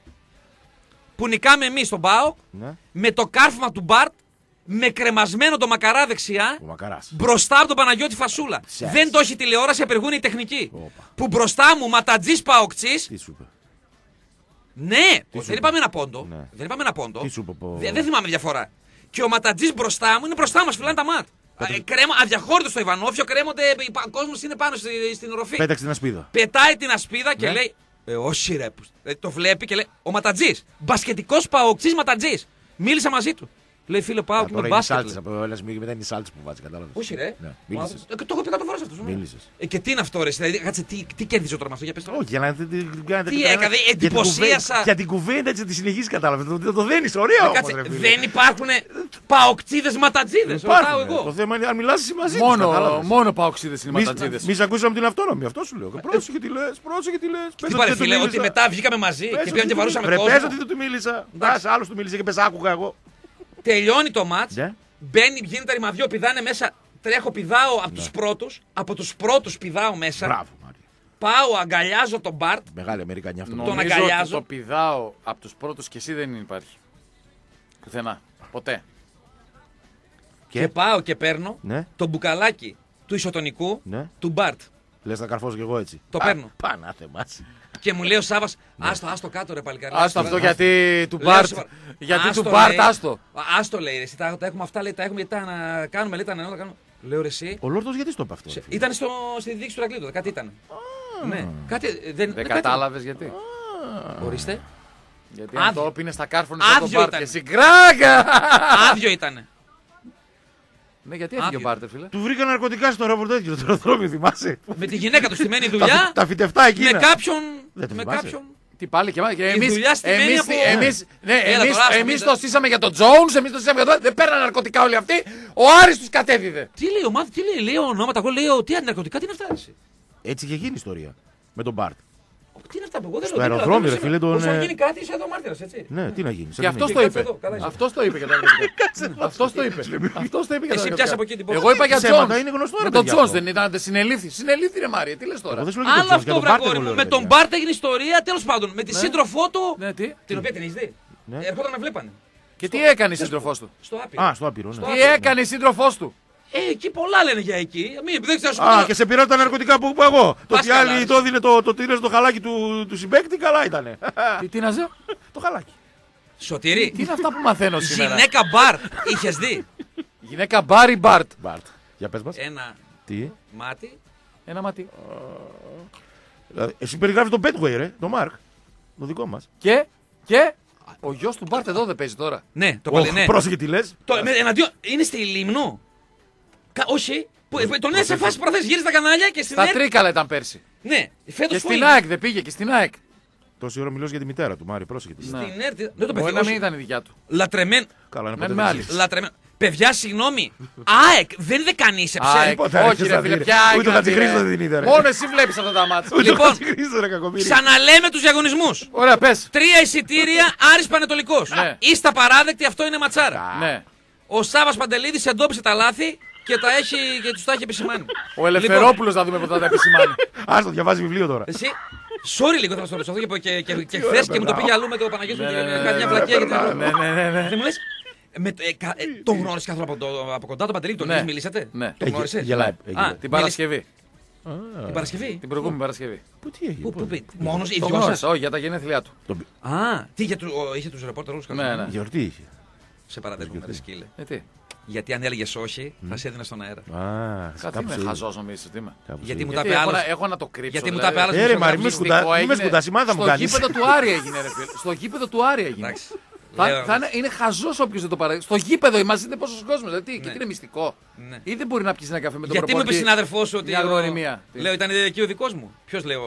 Που νικάμε εμείς στον ΠΑΟΚ Ναι. με το κάρφωμα του Μπαρτ, με κρεμασμένο το μακαρά δεξιά, Ο Μακαράς. μπροστά από τον Παναγιώτη Φασούλα. Ξέρεις. Δεν το έχει τηλεόραση, απεργούν οι τεχνικοί. Όπα. Που μπροστά μου ματατζής παοκτσής. Τι σου είπε. Ναι, σου δεν είπε? είπαμε ένα πόντο. Ναι. Δεν είπαμε ένα πόντο. Τι σου είπε από- Δε- δεν θυμάμαι διαφορά. Και ο ματατζής μπροστά μου είναι μπροστά μας, φυλάνε τα μάτ. Ε, κρέμα, αδιαχώρητο στο Ιβανόφιο, κρέμονται, ο κόσμο είναι πάνω στη, στην οροφή. Πέταξε την ασπίδα. Πετάει την ασπίδα και Ναι. λέει. Ε, όχι ρε. που- ε, το βλέπει και λέει. Ο Ματατζής. Μπασκετικός παοξής Ματατζής. Μίλησα μαζί του. Λέει φίλε Πάοκ, Τώρα είμαι είναι μπάσκετ. σάλτσα. λέει. Λες, μη- μετά είναι η σάλτσα που βάζει, κατάλαβες. Όχι ρε. Ναι, Μα- μίλησες. ε, Το έχω πει εκατό φορές αυτό. Μίλησες. Ε, και τι είναι αυτό ρε. Δηλαδή, κάτσε, τι, τι κέρδιζε τώρα με αυτό για πες τώρα. Όχι, για να την την κάνετε. Τι την κάνετε- έκανε, για την εντυπωσίασα. κουβέντα- Για την κουβέντα έτσι τη συνεχίζει, κατάλαβε. Το, το, το δένει, ωραία Ε, όμως, κάτσε, ρε φίλε. δεν υπάρχουν παοξίδες Ματατζίδες. Ρωτάω Υπάρχουν, Το εγώ. θέμα είναι αν μιλάς εσύ μαζί τους, Μόνο, κατάλαβες. μόνο παοξίδες είναι Μη- ματατζίδες. Μη σε ακούσαμε την αυτόνομη, αυτό σου λέω. Πρόσεχε τι λες, πρόσεχε τι λες. Πες Τι ότι πάρε δεν του φίλε, ότι μίλησα. μετά βγήκαμε μαζί Πες και ότι πήγαμε και του βαρούσαμε μίλησα. Ρε, πες κόσμο. ότι δεν του μίλησα. Εντάξει. Πας, άλλος του μίλησε και πες άκουγα εγώ. Τελειώνει το μάτς. Ναι. Μπαίνει, γίνεται ρημαδιό, πηδάνε μέσα. Τρέχω, πηδάω από τους πρώτους. Από τους πρώτους πηδάω μέσα. Μπράβο, Μάρια. Πάω, αγκαλιάζω τον Μπαρτ. Μεγάλη Αμερικανή αυτό. Τον Νομίζω αγκαλιάζω. ότι το πηδάω από τους πρώτους και εσύ δεν υπάρχει. Πουθενά. Ποτέ. Και, Και? πάω και παίρνω Ναι. το μπουκαλάκι του ισοτονικού Ναι. του Μπαρτ. Λες να καρφώσω κι εγώ έτσι. Το Α, παίρνω. Πανάθεμας. Και μου λέει ο Σάβας, άστο, άστο κάτω ρε παλικάρι. Άστο αυτό γιατί του Λέω, Μπαρτ. Σάβα, Γιατί άστο, του Μπαρτ, λέει. άστο. Α, Άστο λέει ρε, εσύ, τα, τα έχουμε αυτά, λέει, τα έχουμε γιατί τα να κάνουμε, λέει, τα να κάνουμε. Λέω ρε εσύ, Ο Λόρτος γιατί στο είπε αυτό. σε- ρε φίλε? ήταν στο, στη διοίκηση του Ρακλείδου, κάτι ήταν. Ναι, κάτι, ε, δεν, Δεν κάτι- κατάλαβες γιατί. Ορίστε, Γιατί αν Άδειο. το πίνε στα κάρφωνα σαν τον Άδειο Μπαρτ ήταν. και εσύ γκράγκα. άδειο ήταν. Ναι, γιατί έφυγε ο Άδειο. Μπάρτερ, φίλε. Του βρήκα ναρκωτικά στο αεροπορτέκι, στο αεροδρόμιο, θυμάσαι. Με τη γυναίκα του στημένη Τα, δουλειά, τα φυτευτά με εκείνα. κάποιον, Δεν το με θυμάσαι. κάποιον. Τι πάλι και, και Η εμείς, δουλειά στημένη εμείς, από- εμείς, ναι, Έλα εμείς, τώρα, άστο, εμείς μην το τα- στήσαμε για τον Jones, εμείς το στήσαμε για τον... Δεν παίρναν ναρκωτικά όλοι αυτοί. Ο Άρης τους κατέδιδε. Τι λέει ο Μάθη, τι λέει, λέει ονόματα, εγώ λέω τι αντιναρκωτικά, τι είναι αυτά. Εσύ. Έτσι είχε γίνει η ιστορία. Με τον Μπαρτ. Τι είναι αυτά που εγώ δεν Στο λέω, τίποτα, αεροδρόμιο, δεν ρε φίλε, τον, Όσο ε, γίνει κάτι, είσαι εδώ μάρτυρας, έτσι. Ναι, τι να γίνει. Και αυτός Και το κάτσε είπε. εδώ, καλά είσαι. Αυτός το είπε για τα ναρκωτικά. Αυτός το είπε. Αυτός το είπε για τα Εσύ ναρκωτικά. πιάσε από εκεί την πόρτα. Εγώ είπα για Ψέματα, Jones. είναι γνωστό, ρε Με τον παιδιά, Jones αυτό. δεν ήταν, δεν συνελήφθη. Συνελήφθη ρε Μάρια, τι λες τώρα. Εγώ δεν σου λέω για τον Άλλο Τζόνς, για αυτό, τον Μπάρτ βραγόρι εγώ μου. λέω, Με ρε τον παιδιά. Μπάρτ έγινε ιστορία, τέλος πάντων. Με τη σύντροφό του. Ναι, τι. Την οποία την έχει δει. Ναι. Ερχόταν να βλέπανε. Και τι έκανε η σύντροφός του. Στο άπειρο. Α, στο άπειρο, ναι. Τι έκανε η σύντροφός του. Ε, εκεί πολλά λένε για εκεί. Μην, δεν ξέρω σου Α, πω. και σε πειράζω τα ναρκωτικά που είπα εγώ. Το Πας ότι καλά, άλλοι ρε. το έδινε το, το τύρες το χαλάκι του, του συμπέκτη, καλά ήτανε. Τι, τι να ζω. Το χαλάκι. Σωτήρι, Τι είναι αυτά που μαθαίνω σήμερα. γυναίκα Μπάρτ είχες δει. Γυναίκα Μπάρι Μπάρτ. Μπαρτ. Για πες μας. Ένα Τι. μάτι. Ένα μάτι. Δηλαδή, εσύ περιγράφεις τον Πέτγουεϊ, ρε, τον Μάρκ. Το δικό μας. Και, και, ο γιος του Μπάρτ εδώ δεν παίζει τώρα. Ναι, το Ωχ, παλι, ναι. πρόσεχε τι λες. Το, με, εναντίον, είναι στη Λίμνο. Κα, όχι. Που, που- τον είναι σε φάση προθέσει. Γύρισε τα κανάλια και στην Στα ΕΡΤ. Τρίκαλα ήταν πέρσι. Ναι, φέτος Και που στην είναι. ΑΕΚ δεν πήγε, και στην ΑΕΚ. Τόση ώρα μιλώ για τη μητέρα του, Μάρι, πρόσεχε τι λες. Στην ΕΡΤ. Δεν το Μπορεί παιδί. να μην όχι. ήταν η δικιά του. Λατρεμένο. Καλά, είναι Μένει ποτέ με δεν άλλη. ξέρεις. Λατρεμένο. Παιδιά, συγγνώμη. ΑΕΚ δεν είναι κανίσεψε. ΑΕΚ, Πότε θα όχι άρχισε ρε να φίλε, δει, ποια ρε. ΑΕΚ Ούτε ο να δει, Χατζηχρήστος ρε. δεν την είδε, ρε. Μόνο εσύ βλέπεις αυτά τα μάτια. Ούτε ο Λοιπόν, Χατζηχρήστος, ρε, κακομοίρη. Ξαναλέμε τους διαγωνισμούς. Ωραία, πες. Τρία εισιτήρια Άρης Πανετολικός. Ναι. Είστε παράδεκτοι, αυτό είναι ματσάρα. Ναι. Ο Σάβας Παντελίδης εντόπισε τα λάθη και, τα έχει, και τους τα έχει επισημάνει. Ο Ελευθερόπουλος να δούμε πότε θα τα επισημάνει. Άστο, διαβάζει βιβλίο τώρα. Εσύ, sorry λίγο θα σας το ρωτήσω και, και, και, και χθες και μου το πήγε αλλού με το Παναγιώτη μου και κάνει μια πλακία για την Ευρώπη. Ναι, ναι, ναι, ναι. Δεν μου λες, με, το- ε, κα- ε, τον γνώρισες καθόλου από, το, από κοντά τον Παντελίδη, τον Ναι. έχεις μιλήσατε. Ναι. Τον γνώρισες. Γελάει. Α, γελάει. Την Παρασκευή. Την Παρασκευή. Την προηγούμενη Παρασκευή. Πού τι έγινε. Πού, πού, πού, μόνος ή Το δυο γνώρισα, σας? όχι, για τα γενέθλιά του. Τον... Α, τι είχε, του, ο, είχε τους ρεπόρτερ όλους Ναι, ναι. Γιορτή είχε. Σε παραδέχομαι, ρε σκύλε. Ε, τι. Γιατί αν έλεγες όχι, θα σε έδινα στον αέρα. Α, Κάτι κάπου είμαι σε- χαζός νομίζεις ότι είμαι. κάπου σε- Γιατί μου τα Γιατί είπε έχω, άλλος. να, έχω να το κρύψω. Γιατί μου δηλαδή. τα είπε άλλος Ε, ρε, δημοσιογράφος. Μαρή, μη Μυστικό σκουτά- μη με έγινε. σκουτάς, η μάθα μου Στο κάνεις. γήπεδο του Άρη έγινε, ρε φίλε. Στο γήπεδο του Άρη έγινε. Εντάξει. Θα, Λέω- θα είναι, είναι χαζός όποιος δεν το παραδείξει. Στο γήπεδο μας είναι πόσος κόσμος. Δηλαδή, και τι είναι μυστικό. Ναι. Ή δεν μπορεί να πιεις ένα καφέ με τον Γιατί μου είπε προπονητή. συνάδελφός σου ότι. Μια ο- γνωριμία. Τι? Λέω, ήταν εκεί ο δικός μου. Ποιος λέω.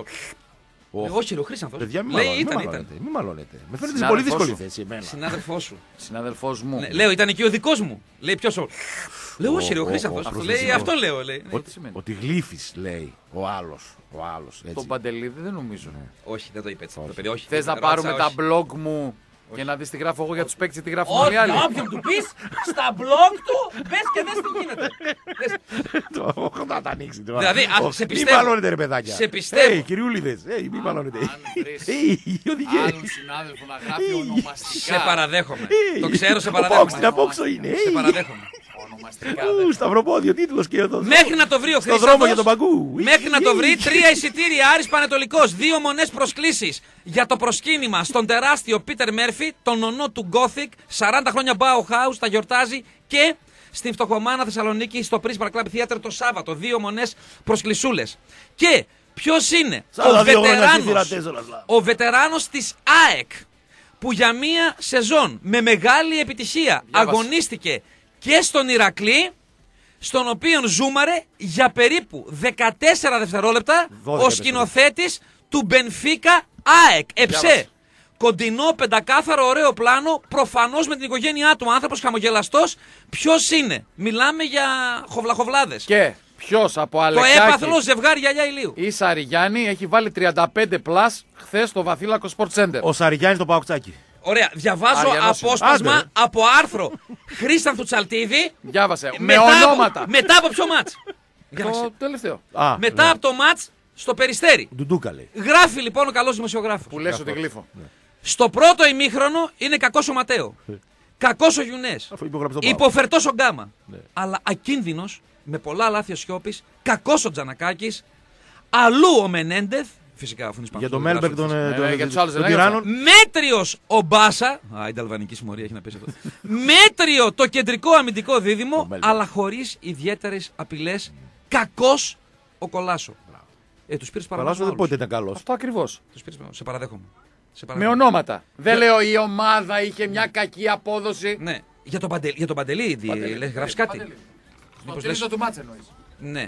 Οχ. Ε, Όχι, ρε, ο Χρήστανθος. Παιδιά, μη Λέει, μαλώνετε, ήταν, μη ήταν. μαλώνετε, μη μαλώνετε. Με φαίνεται σε πολύ Συνάδελφός δύσκολη σου. θέση εμένα. Συνάδελφός σου. Συνάδελφός μου. Ναι, λέω, ήταν εκεί ο δικός μου. Λέει, ποιος ο. Λέω, όχι, ρε, ο ο- Χρήστανθος. ο- Αυτό ο- λέει, ο- αυτό λέω. Λέει. Ναι. Ότι, σημαίνει? ότι γλύφεις, λέει ο άλλος. Ο άλλος. Έτσι. Τον Παντελίδη δεν νομίζω. Όχι, δεν το είπε έτσι. Το παιδί, όχι. Θες να Ρώτησα, πάρουμε τα όχι. blog μου και να δεις τι γράφω εγώ για τους παίκτες και τι γράφουν όλοι οι Όχι, άλλοι. όποιον του πεις, στα blog του, μπες και δες τι γίνεται. Δες. Το- Θα τα ανοίξει τώρα. Δηλαδή, α, Οχ, σε Μη πιστεύω. μαλώνετε, ρε παιδάκια. Σε πιστεύω. Ε, κυριούλιδες. Ε, μη μαλώνετε. αν βρεις Ε, οι οδηγές. Άλλον συνάδελφο να γράφει ονομαστικά. Σε παραδέχομαι. Ε, Το ξέρω, σε ο παραδέχομαι. Πόξ, την απόξω είναι. Σε Ε, παραδέχομαι. Ονομαστικά. ου, Σταυροπόδιο, τίτλος και εδώ. Μέχρι να το βρει ο Στον δρόμο για τον Χρήστανθος. Παγκού. Μέχρι να το Ε, βρει, ε, τρία εισιτήρια Άρης Πανετολικός. Δύο μονές προσκλήσεις για το προσκύνημα στον τεράστιο Πίτερ Μέρφυ, τον ονό του Gothic. σαράντα χρόνια Bauhaus, τα γιορτάζει. Και στην φτωχομάνα Θεσσαλονίκη, στο Prisma Club Theater το Σάββατο. Δύο μονές προσκλησούλες. Και ποιος είναι Σαν τα ο δύο χρόνια στη βετεράνος, θύρα τέσσερα, σλά. ο βετεράνος της ΑΕΚ, που για μία σεζόν με μεγάλη επιτυχία Διάβασα. αγωνίστηκε και στον Ηρακλή, στον οποίο ζούμαρε για περίπου δεκατέσσερα δευτερόλεπτα δώδεκα ο σκηνοθέτης του Μπενφίκα ΑΕΚ. Εψέ. Διάβασα. Κοντινό, πεντακάθαρο, ωραίο πλάνο. Προφανώς με την οικογένειά του, άνθρωπος χαμογελαστός. Ποιος είναι? Μιλάμε για χοβλαχοβλάδες. Και ποιος από Το Αλεκάκη έπαθλο ζευγάρι γυαλιά ηλίου. ή Σαριγιάννη έχει βάλει τριάντα πέντε πλάς χθες στο Βαθύλακο Sport Center. Ο Σαριγιάννης το Παοκτσάκι. Ωραία, διαβάζω Αριανός είναι. απόσπασμα Άντε, ρε. από άρθρο Χρήστανθου Τσαλτίδη. Διάβασε. Με μετά από- ονόματα. μετά από ποιο μάτς? Για να Το ξε- τελευταίο. Α, Μετά ναι. από το μάτς στο Περιστέρι. Ντουντούκα λέει. Γράφει λοιπόν ο καλός δημοσιογράφος. Που λες ότι γλύφω. Στο πρώτο ημίχρονο είναι κακός ο Ματέο. Κακός ο Γιουνές. Αφού υπογράψει τον Πάο. Υποφερτός ο Γκάμα. Ναι. Αλλά ακίνδυνος, με πολλά λάθη ο Σιώπης. Κακός ο Τζανακάκης. Αλλού ο Μενέντεθ. Φυσικά αφού είναι Για τον Ισπανός, Μέλμπερκ των, Ε, ε, των- για τους άλλους των δεν τυράννων. Μέτριος ο Μπάσα. Α, η Νταλβανική συμμορία έχει να πέσει αυτό. Μέτριο το κεντρικό αμυντικό δίδυμο, Μέλμπερκ. αλλά χωρίς ιδιαίτερες απειλές. Κακός ο Κολάσο. Ε, τους πήρες Καλά σου παραπάνω. δεν πότε ήταν καλός. Αυτό ακριβώς. Τους πήρες παραπάνω. Σε παραδέχομαι. Σε Με παραδέχομαι. ονόματα. Δεν λέω η ομάδα είχε μια κακή απόδοση. Ναι. Για τον Παντελή, για τον Παντελή, δι- Παντελή, λες, γράφεις Παντελή. κάτι. Στο Μήπως τρίτο λες- του μάτς εννοείς. Ναι.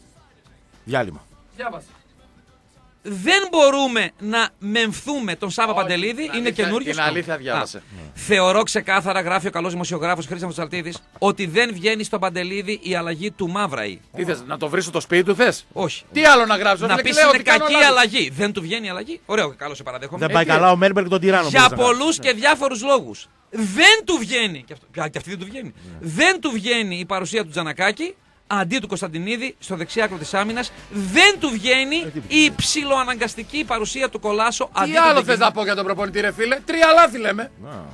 Διάλειμμα. Διάβασε. Δεν μπορούμε να μεμφθούμε τον Σάβα Όχι, Παντελίδη, την είναι αλήθεια- καινούριος. την αλήθεια διάβασε. Α, θεωρώ ξεκάθαρα, γράφει ο καλός δημοσιογράφος Χρήστος Τσαλτίδης, ότι δεν βγαίνει στον Παντελίδη η αλλαγή του Μαύραη. Τι θες, να το βρεις στο σπίτι του θες. Όχι. Τι άλλο να γράψω. Να φίλε, πεις λέω είναι ότι κάνω κακή λάθος. αλλαγή. Δεν του βγαίνει η αλλαγή. Ωραίο, καλό σε παραδέχομαι. Δεν πάει τι καλά ο Μέλμπερκ των τυράννων. Για μπορείς να πολλούς κάνεις. και διάφορους λόγους. Δεν του βγαίνει. Και, αυτό, και αυτή δεν του βγαίνει. Δεν του βγαίνει η παρουσία του Τζανακάκη αντί του Κωνσταντινίδη στο δεξιάκρο της άμυνας. Δεν του βγαίνει η ψιλοαναγκαστική παρουσία του Κολάσο αντί Τι του άλλο Ντεγκίνη. θες να πω για τον προπονητή, ρε φίλε. Τρία λάθη λέμε.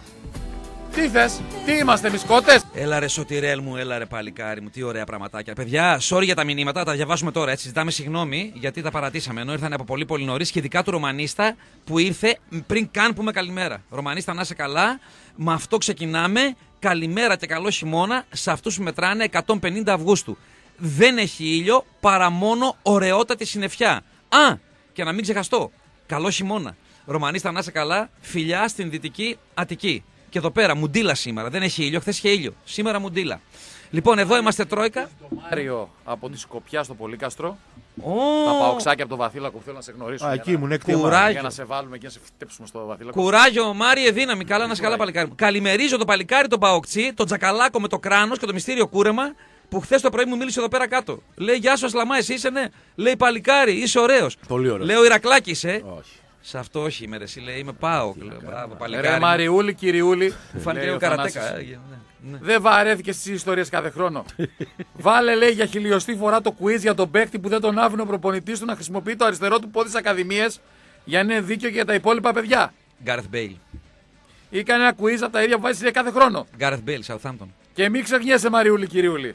Τι θες, τι είμαστε εμείς κότες. Έλα ρε Σωτηρέλ μου, έλα ρε παλικάρι μου, τι ωραία πραγματάκια. Παιδιά, sorry για τα μηνύματα, τα διαβάζουμε τώρα έτσι. Ζητάμε συγγνώμη γιατί τα παρατήσαμε. Ενώ ήρθαν από πολύ πολύ νωρί και ειδικά του Ρωμανίστα που ήρθε πριν καν πούμε καλημέρα. Ρωμανίστα, να είσαι καλά. Με αυτό ξεκινάμε. Καλημέρα και καλό χειμώνα σε αυτούς που μετράνε εκατόν πενήντα Αυγούστου. Δεν έχει ήλιο παρά μόνο ωραιότατη συννεφιά. Α, και να μην ξεχαστώ. Καλό χειμώνα. Ρωμανίστα, να είσαι καλά. Φιλιά στην Δυτική Αττική. Και εδώ πέρα, μουντίλα σήμερα. Δεν έχει ήλιο. Χθες είχε ήλιο. Σήμερα μουντίλα. Λοιπόν, εδώ είμαστε Τρόικα. Το Μάριο από τη Σκοπιά στο Πολύκαστρο. Ω, Τα παοξάκια από το Βαθύλακο που θέλω να σε γνωρίσουν. Α, για εκεί να- μου είναι εκτιμά. Κουράγιο. Για να σε βάλουμε και να σε φτέψουμε στο Βαθύλακο. Κουράγιο, Μάριε, δύναμη. Καλά, να είσαι καλά, παλικάρι μου. Καλημερίζω το παλικάρι, τον Παοκτσί, τον Τζακαλάκο με το κράνος και το μυστήριο κούρεμα που χθε το πρωί μου μίλησε εδώ πέρα κάτω. Λέει, γεια σου, Ασλαμά, εσύ είσαι, ναι. Λέει, παλικάρι, είσαι ωραίος. Πολύ ωραίος. Λέω, Ηρακλάκη είσαι. Όχι. Σε αυτό όχι είμαι, ρε. Εσύ λέει, είμαι Πάοκ. Λέω, μπράβο, Ρε παλικάρι. Μαριούλη, κυριούλη. Μου φάνηκε λέει λίγο ο καρατέκα. Θανάσης. ε, ναι, ναι. Δεν βαρέθηκε στις ιστορίες κάθε χρόνο. Βάλε, λέει, για χιλιοστή φορά το quiz για τον παίκτη που δεν τον άφηνε ο προπονητής του να χρησιμοποιεί το αριστερό του πόδι στις ακαδημίες για να είναι δίκαιο και για τα υπόλοιπα παιδιά. Γκάρεθ Μπέιλ. Ή κάνει ένα quiz από τα ίδια που βάζει κάθε χρόνο. Γκάρεθ Μπέιλ, Southampton. Και μην ξεχνιέσαι, Μαριούλη, κυριούλη.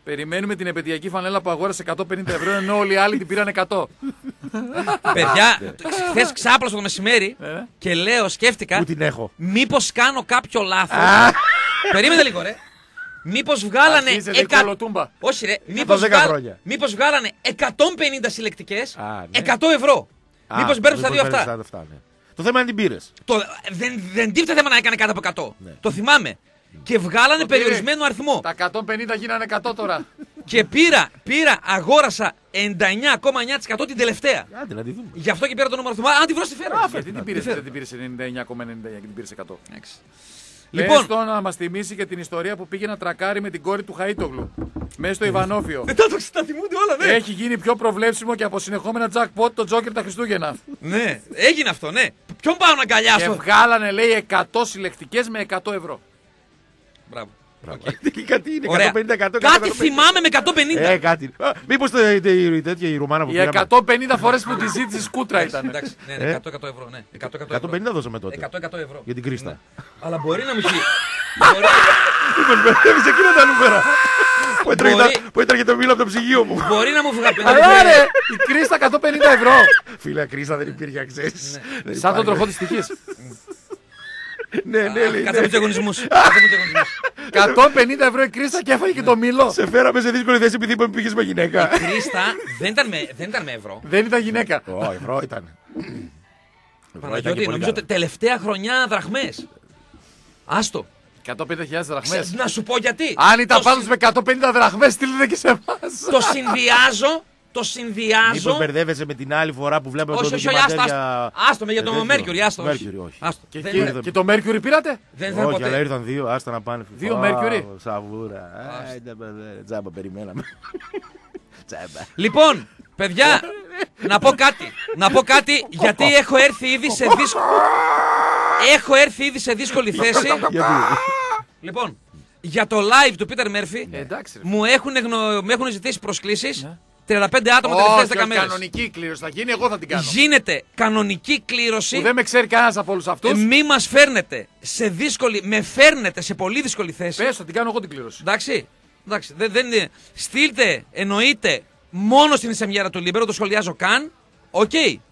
Περιμένουμε την επαιτειακή φανέλα που αγόρασε εκατόν πενήντα ευρώ ενώ όλοι οι άλλοι την πήραν εκατό. Παιδιά, χθες ξάπλωσα το μεσημέρι και λέω, σκέφτηκα. Πού την έχω. Μήπως κάνω κάποιο λάθος. Περίμενε λίγο, ρε. Μήπως βγάλανε. Εκα... Όχι, ρε. Μήπως, βγάλ... Μήπως βγάλανε εκατόν πενήντα συλλεκτικές. Ναι. εκατό ευρώ. Α, μήπως μπέρδεψα τα δύο αυτά. αυτά ναι. Το θέμα είναι την πήρες. Το... Δεν, δεν τίθεται θέμα να έκανε κάτω από εκατό. Ναι. Το θυμάμαι. Και βγάλανε το περιορισμένο αριθμό. Τα εκατόν πενήντα γίνανε εκατό τώρα. Και πήρα, πήρα, αγόρασα ενενήντα εννιά κόμμα εννιά τοις εκατό την τελευταία. Άντε, να τη δούμε. Γι' αυτό και πήρα το νούμερο αριθμό. Αν τη βρω στη φέρα. Γιατί την πήρες, δεν την πήρες ενενήντα εννιά κόμμα ενενήντα εννιά και την πήρες εκατό. Λοιπόν, Πες το να μας θυμίσει και την ιστορία που πήγε να τρακάρει με την κόρη του Χαΐτογλου. Μέσα στο Ιβανόφιο. Δεν τα τα θυμούνται όλα, ναι. Έχει γίνει πιο προβλέψιμο και από συνεχόμενα jackpot το Τζόκερ τα Χριστούγεννα. Ναι, έγινε αυτό, ναι. Ποιον πάω να αγκαλιάσω. Και βγάλανε, λέει, εκατό συλλεκτικές με εκατό ευρώ. Μπράβο. Τελικά τι είναι, Ωραία. εκατόν πενήντα εκατό. Κάτι θυμάμαι με εκατόν πενήντα. Ε, κάτι. Μήπως τέτοια η Ρουμάνα που Οι πήραμε. εκατόν πενήντα φορές που τη ζήτησε σκούτρα ήταν. Εντάξει, ναι, ναι, εκατό ευρώ, ναι. εκατόν πενήντα δώσαμε τότε. εκατό ευρώ. Για την Κρίστα. Ναι. Αλλά μπορεί να μου έχει. Μήπως μπερδεύεις εκείνα τα νούμερα. Που έτρεχε το μήλο από το ψυγείο μου. Μπορεί να μου βγάλει. Αλλά ρε, η Κρίστα εκατόν πενήντα ευρώ. Φίλε, Κρίστα δεν υπήρχε, ξέρεις. Σαν τον τροχό της τυχής. Ναι, ναι, λέει. Κάτσε με τους διαγωνισμούς. εκατόν πενήντα ευρώ η Κρίστα και έφαγε και το μήλο. Σε φέραμε σε δύσκολη θέση επειδή είπαμε πήγες με γυναίκα. Η Κρίστα δεν ήταν με ευρώ. Δεν ήταν γυναίκα. Ω, ευρώ ήταν. Παναγιώτη, νομίζω τελευταία χρονιά δραχμές. Άστο. εκατόν πενήντα χιλιάδες δραχμές. Να σου πω γιατί. Αν ήταν πάντως με εκατόν πενήντα δραχμές, στείλτε και σε εμάς. Το συνδυάζω. Το συνδυάζω. Μήπως μπερδεύεσαι με την άλλη φορά που βλέπαμε το όχι, όχι, ντοκιμαντέρ άστο, για... άστο με για το Mercury, άστο. Mercury, όχι. Άστο. Και, Δεν και, είναι- και το Mercury πήρατε. Δεν θα Όχι, ποτέ. αλλά ήρθαν δύο, άστα να πάνε. Δύο Ω, Mercury. Σαβούρα. Άιντε, παιδί, τζάμπα περιμέναμε. Τζάμπα. Λοιπόν, παιδιά, να πω κάτι. Να πω κάτι γιατί έχω έρθει ήδη σε δύσκολη. Έχω έρθει ήδη σε δύσκολη θέση. Γιατί. Λοιπόν, για το live του Peter Murphy Ε, εντάξει. ρε. μου έχουν, γνω... μου έχουν ζητήσει προσκλήσεις τριάντα πέντε άτομα τελευταίες Όχι, δέκα όχι, μέρες. κανονική κλήρωση θα γίνει, εγώ θα την κάνω. Γίνεται κανονική Που κλήρωση. δεν με ξέρει κανένας από όλους αυτούς. Μη μας φέρνετε σε δύσκολη. Με φέρνετε σε πολύ δύσκολη θέση. Πες, θα την κάνω εγώ την κλήρωση. Εντάξει. Εντάξει. Δεν, δεν είναι. Στείλτε, εννοείται, μόνο στην Ισεμιέρα του Λίμπερο, το σχολιάζω καν. Οκ.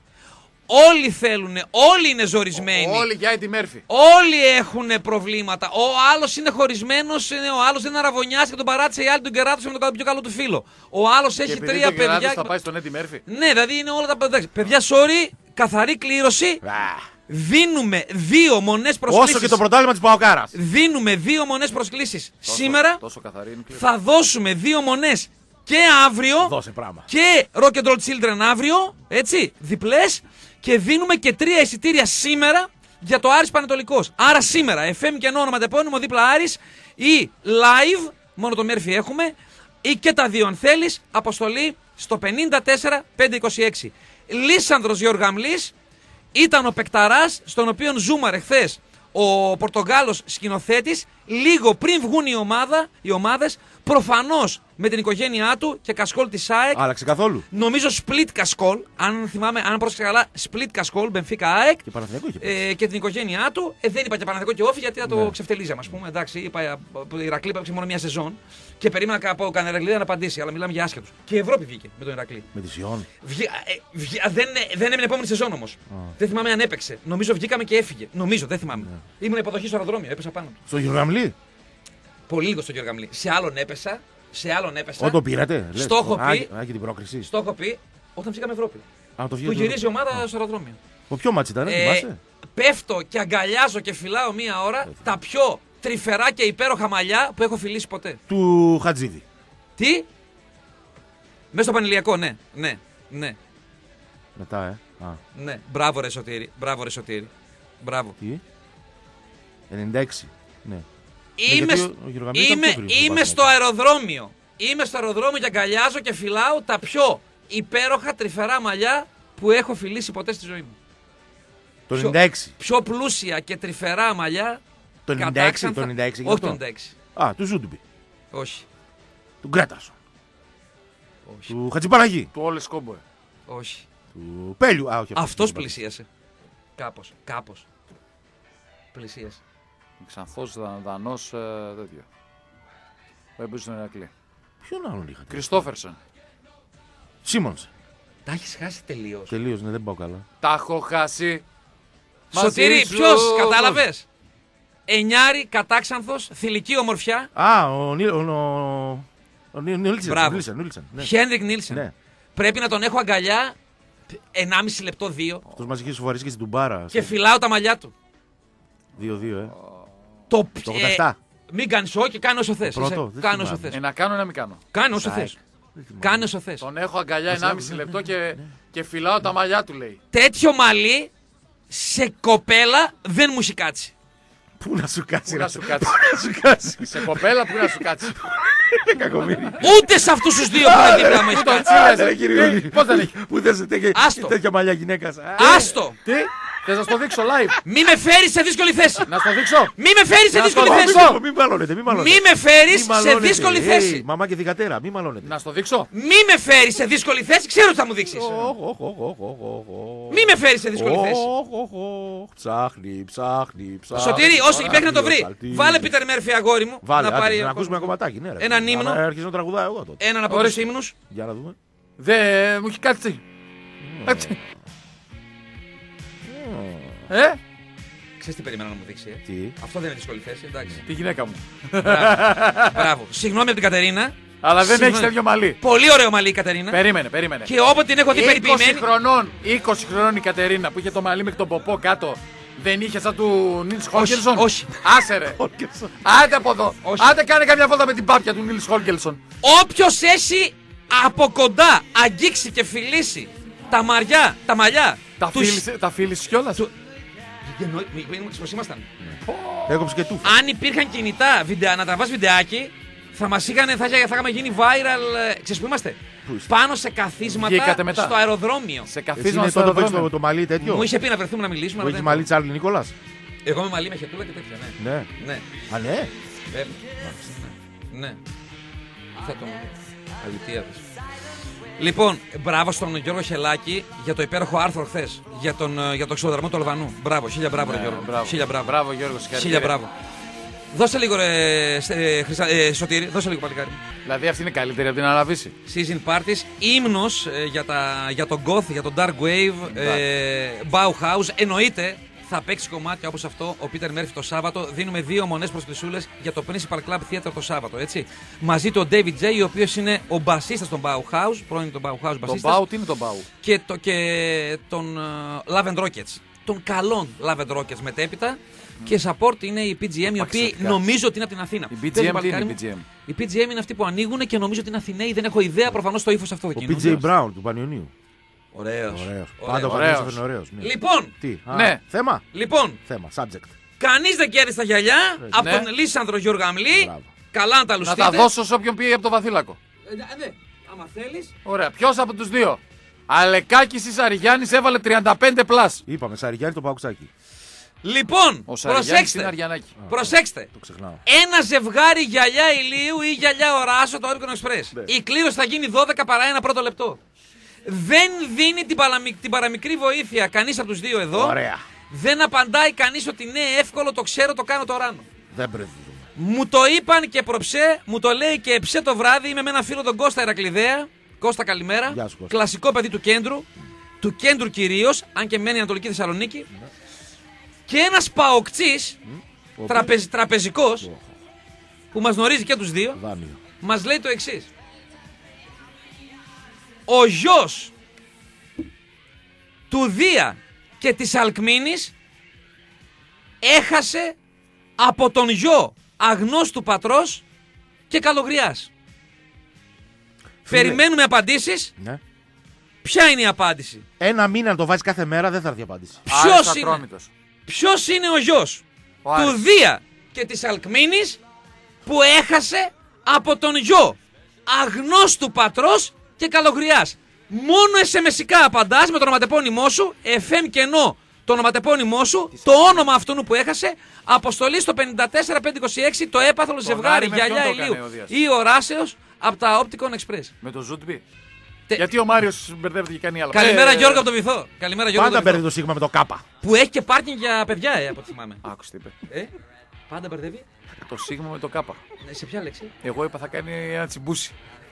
Όλοι θέλουν, όλοι είναι ζορισμένοι. Όλοι για Eddie Murphy. Όλοι έχουν προβλήματα. Ο άλλος είναι χωρισμένος, ο άλλος δεν είναι αραβωνιάς και τον παράτησε η άλλη τον κεράτωσε με τον πιο καλό του φίλο. Ο άλλος Και έχει επειδή τρία το Γεράτος παιδιά. θα πάει στον Eddie Murphy. Ναι, δηλαδή είναι όλα τα παιδιά. Παιδιά, sorry, καθαρή κλήρωση. Δίνουμε δύο μονές προσκλήσεις. Όσο και το πρωτάθλημα της Παοκάρας. Δίνουμε δύο μονές προσκλήσεις σήμερα. Τόσο καθαρή είναι η κλήρωση. Θα δώσουμε δύο μονές και αύριο. Δώσε πράγμα. Και Rock and Roll Children αύριο. Έτσι, διπλές. Και δίνουμε και τρία εισιτήρια σήμερα για το Άρης Πανετολικός. Άρα σήμερα, εφ εμ και ενώ ονοματεπώνυμο δίπλα Άρης ή live, μόνο το Murphy έχουμε, ή και τα δύο αν θέλεις, αποστολή στο πενήντα τέσσερα πεντακόσια είκοσι έξι. Λίσανδρος Γεωργαμλής ήταν ο παικταράς, στον οποίον ζούμαρε χθες ο Πορτογάλος σκηνοθέτης, λίγο πριν βγουν η ομάδα, οι ομάδες, προφανώς με την οικογένειά του και κασκόλ της ΑΕΚ. Άλλαξε καθόλου. Νομίζω split κασκόλ, αν θυμάμαι, αν πρόσεξα καλά, split κασκόλ, Μπενφίκα ΑΕΚ. Και Παναθηναϊκό είχε πει. Ε, και την οικογένειά του. Ε, δεν είπα και Παναθηναϊκό και Όφη γιατί θα το Ναι. ξεφτελίζαμε, ας πούμε. Εντάξει, είπα ε, η Ηρακλή έπαιξε μόνο μια σεζόν και περίμενα από κανένα Ηρακλή να απαντήσει, αλλά μιλάμε για άσχετους. Και η Ευρώπη βγήκε με τον Ηρακλή. Με τη Σιόν. Βγη, ε, βγη, α, δεν, δεν έμεινε επόμενη σεζόν όμως. Δεν θυμάμαι αν έπαιξε. Νομίζω βγήκαμε και έφυγε. Νομίζω, δεν θυμάμαι. Ναι. Ήμουν υποδοχή στο αεροδρόμιο, έπεσα πάνω του. Στο Γεωργαμλή. Πολύ λίγο στο Γεωργαμλή. Σε άλλον έπεσα. Σε άλλον έπεσα. Όταν το πήρατε. λες. Στο έχω Α, πει. Α, και την πρόκριση. Στο έχω πει όταν βγήκαμε Ευρώπη. Α, το Που βγήκε. γυρίζει η ομάδα στο αεροδρόμιο. Ο ποιο μάτς ήταν, Ε, θυμάσαι. πέφτω και αγκαλιάζω και φυλάω μία ώρα τα πιο τρυφερά και υπέροχα μαλλιά που έχω φιλήσει ποτέ. Του Χατζίδη. Τι? Μέσα στο Πανηλιακό, ναι. Ναι. Ναι. Μετά, ε. Α, Ναι. Μπράβο ρε Σωτήρη. Μπράβο ρε Σωτήρη. Μπράβο. τι. ενενήντα έξι. Ναι. Είμαι, γιατί σ- ο- ο Γεωργαμλής ήταν είμαι, πιο πριν στο είμαι στο Παναθηναϊκό. αεροδρόμιο. Είμαι στο αεροδρόμιο και αγκαλιάζω και φυλάω τα πιο υπέροχα τρυφερά μαλλιά που έχω φιλήσει ποτέ στη ζωή μου. Το ενενήντα έξι. Πιο πλούσια και τρυφερά μαλλιά. Το ενενήντα έξι, κατάξανθα- το ενενήντα έξι. Όχι το ενενήντα έξι. Α, του Ζούντουμπι. Όχι. Του Γκρέτασον. Όχι. Του Χατζηπαναγή. Του όλες κόμποε. Όχι. Του Πέλιου. Α, όχι. Αυτός πλησίασε. Κάπως. Κάπως. Πλησίασε. Ξανθός δα, Δανός ε, τέτοιο. Που έπαιζε στον Ηρακλή. Ποιον άλλον είχατε? Κριστόφερσον. Σίμονς. Τα έχει χάσει τελείω. Τελείως, ναι, δεν πάω καλά. Τα έχω χάσει. Σωτήρη, ποιο, κατάλαβε. Εννιάρη, κατάξανθος, θηλυκή ομορφιά. Α, ο Νίλσεν. Ο Νίλσεν. Χένρικ Νίλσεν. Ναι. Πρέπει να τον έχω αγκαλιά ενάμιση λεπτό, δύο. Αυτός μας είχε σοβαρήσει και στην Τουμπάρα. Και φυλάω τα μαλλιά του. δύο δύο, ε. Το, Το ογδόντα επτά. Μην κάνει όχι, κάνε όσο θε. Πρώτο, δεν Κάνε όσο θυμάμαι. θε. Ε, να κάνω ή να μην κάνω. Κάνε όσο θε. Σάικ. Δεν θυμάμαι. Κάνε όσο θε. Τον έχω αγκαλιά ενάμιση λεπτό και, και φυλάω τα μαλλιά του, λέει. Τέτοιο μαλλί σε κοπέλα δεν μου έχει κάτσει. Πού να σου κάτσει, Πού ρε. να σου κάτσει. Πού να σου κάτσει. Σε κοπέλα που να σου κάτσει. Είναι κακομοίρη. Ούτε σε αυτού του δύο που είναι δίπλα μου έχει Πού τον κάτσει. τσίλες, Άντε, ρε, ρε. κύριε Ιωλή. Πώς δεν έχει. Πού θες τέτοια- Άστο. τέτοια μαλλιά γυναίκας. Α, Άστο! Τι, θες να στο δείξω live. Μη με φέρει σε δύσκολη θέση. Να στο δείξω. Μη με φέρει σε Να δύσκολη στο θέση. δείξω. Μην μαλώνετε, μην μαλώνετε. Μη με φέρει Μη σε μαλώνετε. δύσκολη Έι, θέση. Μαμά και θυγατέρα, μην μαλώνετε. Να στο δείξω. Μη με φέρει σε δύσκολη θέση, ξέρω τι θα μου δείξει. Οχ, οχ, οχ, οχ, οχ, οχ, οχ. Μη με φέρει σε δύσκολη θέση. Οχ, οχ, οχ. Ψάχνει, ψάχνει, ψάχνει. Σωτήρη, όσο μέχρι να το βρει. Ψάχνει. Βάλε Πίτερ Μέρφυ, αγόρι μου. Βάλε, να άντε, πάρει να ακούσουμε ένα κομματάκι. Ναι, ρε. έναν ύμνο. Να αρχίσω να τραγουδάω εγώ τότε. έναν από Ορίστε. του ύμνου. Για να δούμε. Δε μου έχει κάτσει. Έτσι. Ε, Ξέρεις τι περίμενα να μου δείξει. ε? Τι. Αυτό δεν είναι δύσκολη θέση, εντάξει. τη γυναίκα μου. Μπράβο. Συγγνώμη από την Κατερίνα. Αλλά δεν Συγγνώμη. έχει τέτοιο μαλλί. Πολύ ωραίο μαλλί η Κατερίνα. Περίμενε, περίμενε. Και όποτε την έχω δει είκοσι περιποιημένη. χρονών, είκοσι χρονών η Κατερίνα που είχε το μαλλί μέχρι τον ποπό κάτω. Δεν είχε σαν του Νίλς Χόλκελσον. όχι. Άσε ρε. Χόλκερσον. Άντε από εδώ. Όχι. Άντε κάνε καμιά βόλτα με την πάπια του Νίλς Χόλκελσον. Όποιο έχει από κοντά αγγίξει και φιλήσει τα μαριά, τα μαλλιά. Τα τους- φίλησε- Τα φίλησε κιόλα. του- Εννοεί- μη- μη- μη- πώς ήμασταν. Έκοψε και τούφα. Αν υπήρχαν κινητά βιντεά να τραβάς βιντεάκι, θα μας είχαν, θα, είχα- θα είχαμε γίνει viral. ε, Ξέρεις που είμαστε. Πού είστε? Πάνω σε καθίσματα Βγήκατε μετά. στο αεροδρόμιο. Σε Εσύ καθίσμα είναι στο τότε που έχεις το, αεροδρόμιο. το μαλλί τέτοιο. Μου είχε πει να βρεθούμε να μιλήσουμε. Που αλλά έχεις δεν- μαλλί Τσάρλι Νικόλας. Εγώ με μαλλί με χετούλα και τέτοια, ναι. Ναι. Ναι, Α, ναι. βέβαια. Ναι. Θα το αλήθεια της. Λοιπόν, μπράβο στον Γιώργο Χελάκη για το υπέροχο άρθρο χθε για τον, ε, για το ξυλοδαρμό του Αλβανού. Μπράβο, χίλια μπράβο, ρε Ναι, Γιώργο. μπράβο. Χίλια μπράβο. Μπράβο Γιώργο, Χίλια συγχαρητήρια. μπράβο. Δώσε λίγο, ρε ε, Χρυσά, ε, Σωτήρη, δώσε λίγο παλικάρι. Δηλαδή αυτή είναι καλύτερη από την Αναβίση. Season Parties, ύμνος ε, για, τα, για τον Goth, για τον Dark Wave, ε, Bauhaus. Εννοείται θα παίξει κομμάτια όπως αυτό ο Πίτερ Μέρφυ το Σάββατο. Δίνουμε δύο μονές προσκλησούλες για το Principal Club Theater το Σάββατο. Έτσι. Μαζί του ο David J, ο οποίος είναι ο μπασίστας των Bauhaus, πρώην τον Bauhaus Το μπασίστας. Μπάου, τι είναι το Μπάου. Και, το, και τον uh, Love and Rockets. Των καλών Love and Rockets μετέπειτα. Και support είναι η πι τζι εμ, οι οποίοι Εξαιρετικά. νομίζω ότι είναι από την Αθήνα. Η πι Πες τζι μου, εμ τι είναι η παλικάρι πι τζι εμ. μου. Η πι τζι εμ είναι αυτοί που ανοίγουν και νομίζω ότι είναι Αθηναίοι. Δεν έχω ιδέα προφανώς το ύφος αυτό Ο εκείνο. πι τζέι Brown του Πανιωνίου. Ωραίος. Ωραίος. Ωραίος. Πάντα ο Ωραίος. Πανιωνίος είναι ωραίος. Ναι. Λοιπόν, Τι. Α, Ναι. Θέμα. λοιπόν, Θέμα. Subject. κανείς δεν κέρδισε τα γυαλιά από Ναι. τον Λίσανδρο Γιώργο Αμλή. Μπράβο. Καλά να τα Να λουστείτε. τα δώσω σε όποιον πει από το βαθύλακο. Ε, ναι, άμα θέλεις. Ωραία, ποιο από του δύο. Αλεκάκης ή Σαριγιάννης έβαλε τριάντα πέντε πλάς. Είπαμε Σαριγιάννη το παουξάκι. Λοιπόν, Ο Σαριγιάννης είναι προσέξτε. Αριανάκη. Προσέξτε. Το ξεχνάω. Ένα ζευγάρι γυαλιά ηλίου ή γυαλιά οράσιο το Oricon Express. Ναι. Η κλήρωση θα γίνει δώδεκα παρά ένα πρώτο λεπτό. Δεν δίνει την, παραμικ- την παραμικρή βοήθεια κανείς από τους δύο εδώ. Ωραία. Δεν απαντάει κανείς ότι ναι, εύκολο, το ξέρω, το κάνω, το ράνω. Δεν πρέπει. Μου το είπαν και προψέ, μου το λέει και εψέ το βράδυ. Είμαι με ένα φίλο τον Κώστα Ηρακλειδέα. Κώστα, καλημέρα. Γεια σου, Κώστα. Κλασικό παιδί του κέντρου. Του κέντρου κυρίως, αν και μένει Ανατολική Θεσσαλονίκη. Και ένας παοκτσής, Ο τραπεζ, τραπεζικός, που μας γνωρίζει και τους δύο, Δάνειο. μας λέει το εξής. Ο γιος του Δία και της Αλκμίνης έχασε από τον γιο αγνώστου πατρός και καλογριάς. Φίλε. Περιμένουμε απαντήσεις. Ναι. Ποια είναι η απάντηση? Ένα μήνα να το βάζει κάθε μέρα δεν θα έρθει απάντηση. Ποιος Άρης είναι, Ατρόμητος. ποιος είναι ο γιος Ο του Άρης. Δία και της Αλκμίνης που έχασε από τον γιο αγνώστου πατρός και καλογριάς? Μόνο εσεμεσικά απαντάς με το ονοματεπώνυμό σου, εφ εμ κενό το ονοματεπώνυμό σου, το όνομα αυτού που έχασε, αποστολή στο πέντε τέσσερα πέντε είκοσι έξι, το έπαθλο ζευγάρι Άρη με ποιον γυαλιά το έκανε ηλίου ο Δίας? ή οράσεως από τα Opticon Express. Με το Ζούτμπι. Τε- Γιατί ο Μάριος μπερδεύεται και κάνει άλλο. Καλημέρα Ε, Γιώργο από το Βυθό. Καλημέρα Γιώργο Πάντα από το παίρνει Βυθό. το σίγμα με το κάπα. Που έχει και πάρκινγκ για παιδιά, ε, από ό,τι θυμάμαι. Άκουσε τι είπε. Ε, πάντα μπερδεύει. Το σίγμα με το κάπα. Ε, Σε ποια λέξη? Εγώ είπα θα κάνει ένα τσιμπούσι.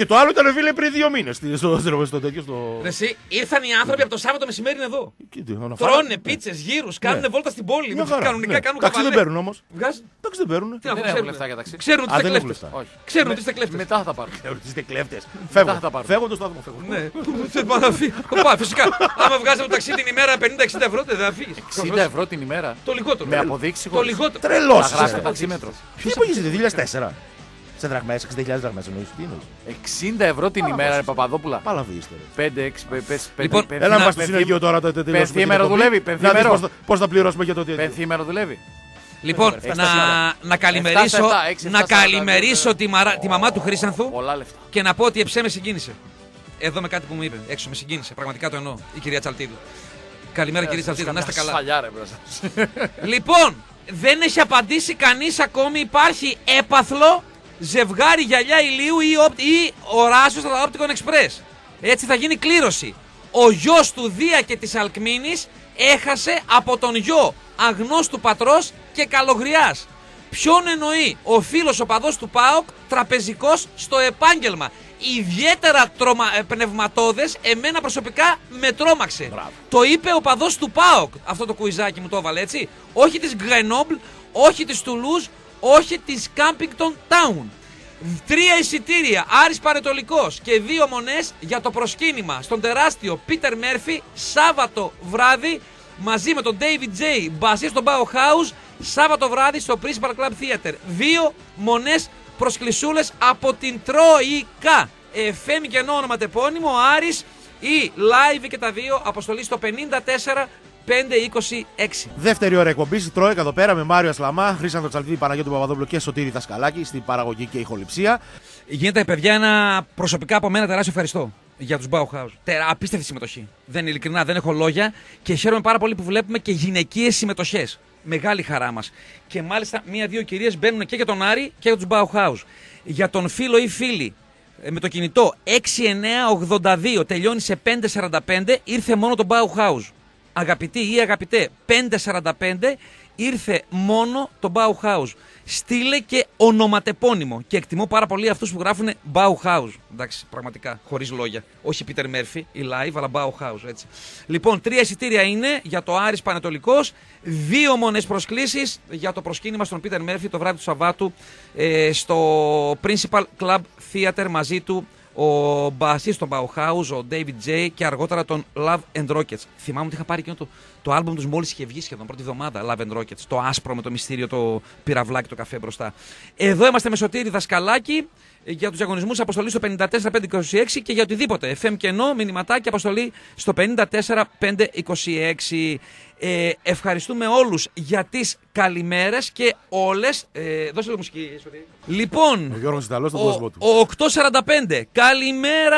Και το άλλο ήταν φίλε πριν δύο μήνες. Στο, στο, στο τέτοιο. Στο... Εσύ, ήρθαν οι άνθρωποι από το Σάββατο μεσημέρι εδώ. Τρώνε Τρώνε πίτσες, γύρους, κάνουν βόλτα στην πόλη. Ναι. Κανονικά ναι. κάνουν Ταξί δεν καβαλέ. παίρνουν όμως. Βγάζουν. Ταξί δεν παίρνουν. Τι να Δεν ξέρουν. έχουν λεφτά για ταξί. Ξέρουν ότι Α, είστε δεν έχουν κλέφτες. λεφτά. Όχι. Ξέρουν ότι είστε κλέφτες. Μετά θα τα πάρουν. Ξέρουν ότι είστε κλέφτες. θα τα πάρουν. Φεύγω το σταθμό. Φεύγω. Ναι. Δεν πάω να φύγω. Πά, φυσικά. Άμα βγάζαμε το ταξί την ημέρα πενήντα εξήντα ευρώ, δεν θα φύγει. εξήντα ευρώ την ημέρα. Το λιγότερο. Με αποδείξει Το λιγότερο. Τρελός. Θα γράφει το ταξίμετρο. Τι εποχή είναι, δύο χιλιάδες τέσσερα. Σε δραχμές, εξήντα χιλιάδες δραχμές εννοείς. Τι εννοείς. εξήντα ευρώ την ημέρα, ρε Παπαδόπουλα. Παλαβίστε. πέντε έξι πες. Λοιπόν, Έλα να μας στο συνεργείο τώρα το τελειώσουμε. Πενθήμερο δουλεύει. Πώς θα πληρώσουμε για το τι. Πενθήμερο δουλεύει. Λοιπόν, να, να καλημερίσω, εφτά, έξι, να εφτά, καλημερίσω σαράντα, τη, μαρα- τη μαμά του Χρήσανθου Πολλά λεφτά. και να πω ότι εψέ με συγκίνησε. Εδώ με κάτι που μου είπε. Έξω με συγκίνησε. Πραγματικά το εννοώ. Η κυρία Τσαλτίδου. Καλημέρα, κυρία Τσαλτίδου. Να είστε καλά. Σφαλιά, ρε, μπροστά. Λοιπόν, δεν έχει απαντήσει κανείς ακόμη. Υπάρχει έπαθλο ζευγάρι γυαλιά ηλίου ή, οπ- ή οράσιο στα Opticon Express. Έτσι θα γίνει κλήρωση. Ο γιος του Δία και της Αλκμίνης έχασε από τον γιο αγνώστου πατρός και καλογριάς. Ποιον εννοεί ο φίλος οπαδός του ΠΑΟΚ, τραπεζικός στο επάγγελμα. Ιδιαίτερα τρομα... ε, πνευματώδες, εμένα προσωπικά με τρόμαξε. Μπράβο. Το είπε ο παδός του ΠΑΟΚ, αυτό το κουιζάκι μου το έβαλε έτσι. Όχι της Γκρενόμπλ, όχι της Τουλούζ, όχι της Κάμπινγκτον Τάουν. Τρία εισιτήρια, Άρης Πανετολικός και δύο μονές για το προσκύνημα στον τεράστιο Πίτερ Μέρφυ Σάββατο βράδυ μαζί με τον David J. μπασί στο Bauhaus Σάββατο βράδυ στο Principal Club Theater. Δύο μονές προσκλησούλες από την Τροϊκά. Εφέμι κενό ονοματεπώνυμο, Άρης ή live και τα δύο, αποστολή στο πενήντα τέσσερα πεντακόσια είκοσι έξι. Δεύτερη ώρα εκπομπή στη Τρόικα εδώ πέρα με Μάριο Ασλαμά, Χρήσανθο Τσαλτίδη, Παναγιώτη Παπαδόπουλο και Σωτήρη Δασκαλάκη στην παραγωγή και ηχοληψία. Γίνεται, παιδιά, ένα προσωπικά από μένα τεράστιο ευχαριστώ για τους Bauhaus. Τερα, απίστευτη συμμετοχή. Δεν ειλικρινά, δεν έχω λόγια και χαίρομαι πάρα πολύ που βλέπουμε και γυναικείες συμμετοχές. Μεγάλη χαρά μας. Και μάλιστα μία-δύο κυρίες μπαίνουν και για τον Άρη και για τους Bauhaus. Για τον φίλο ή φίλη με το κινητό έξι εννιά ογδόντα δύο τελειώνει σε πέντε σαράντα πέντε, ήρθε μόνο το Bauhaus. Αγαπητοί ή αγαπητέ, πέντε σαράντα πέντε ήρθε μόνο το Bauhaus. Στείλε και ονοματεπώνυμο. Και εκτιμώ πάρα πολύ αυτούς που γράφουν Bauhaus. Εντάξει, πραγματικά, χωρίς λόγια. Όχι Peter Murphy ή live, αλλά Bauhaus. Έτσι. Λοιπόν, τρία εισιτήρια είναι για το Άρης Πανετολικός. Δύο μόνες προσκλήσεις για το προσκύνημα στον Peter Murphy το βράδυ του Σαββάτου ε, στο Principal Club Theater μαζί του. Ο μπασίστ των Bauhaus, ο David J. και αργότερα τον Love and Rockets. Θυμάμαι ότι είχα πάρει και το, το άλμπουμ τους μόλις είχε βγει σχεδόν πρώτη εβδομάδα. Love and Rockets. Το άσπρο με το μυστήριο, το πυραυλάκι, το καφέ μπροστά. Εδώ είμαστε με Σωτήρη Δασκαλάκη για τους διαγωνισμούς αποστολή στο πενήντα τέσσερα πεντακόσια είκοσι έξι και για οτιδήποτε. εφ εμ κενό, μηνυματάκι αποστολή στο πενήντα τέσσερα πεντακόσια είκοσι έξι. Ε, ευχαριστούμε όλους για τις καλημέρες και όλες. Ε, δώσε λίγο μουσική, Σωτήρη. Λοιπόν, Ο Γιώργος Ιταλός στον ο, κόσμο του. ο οκτακόσια σαράντα πέντε. Καλημέρα.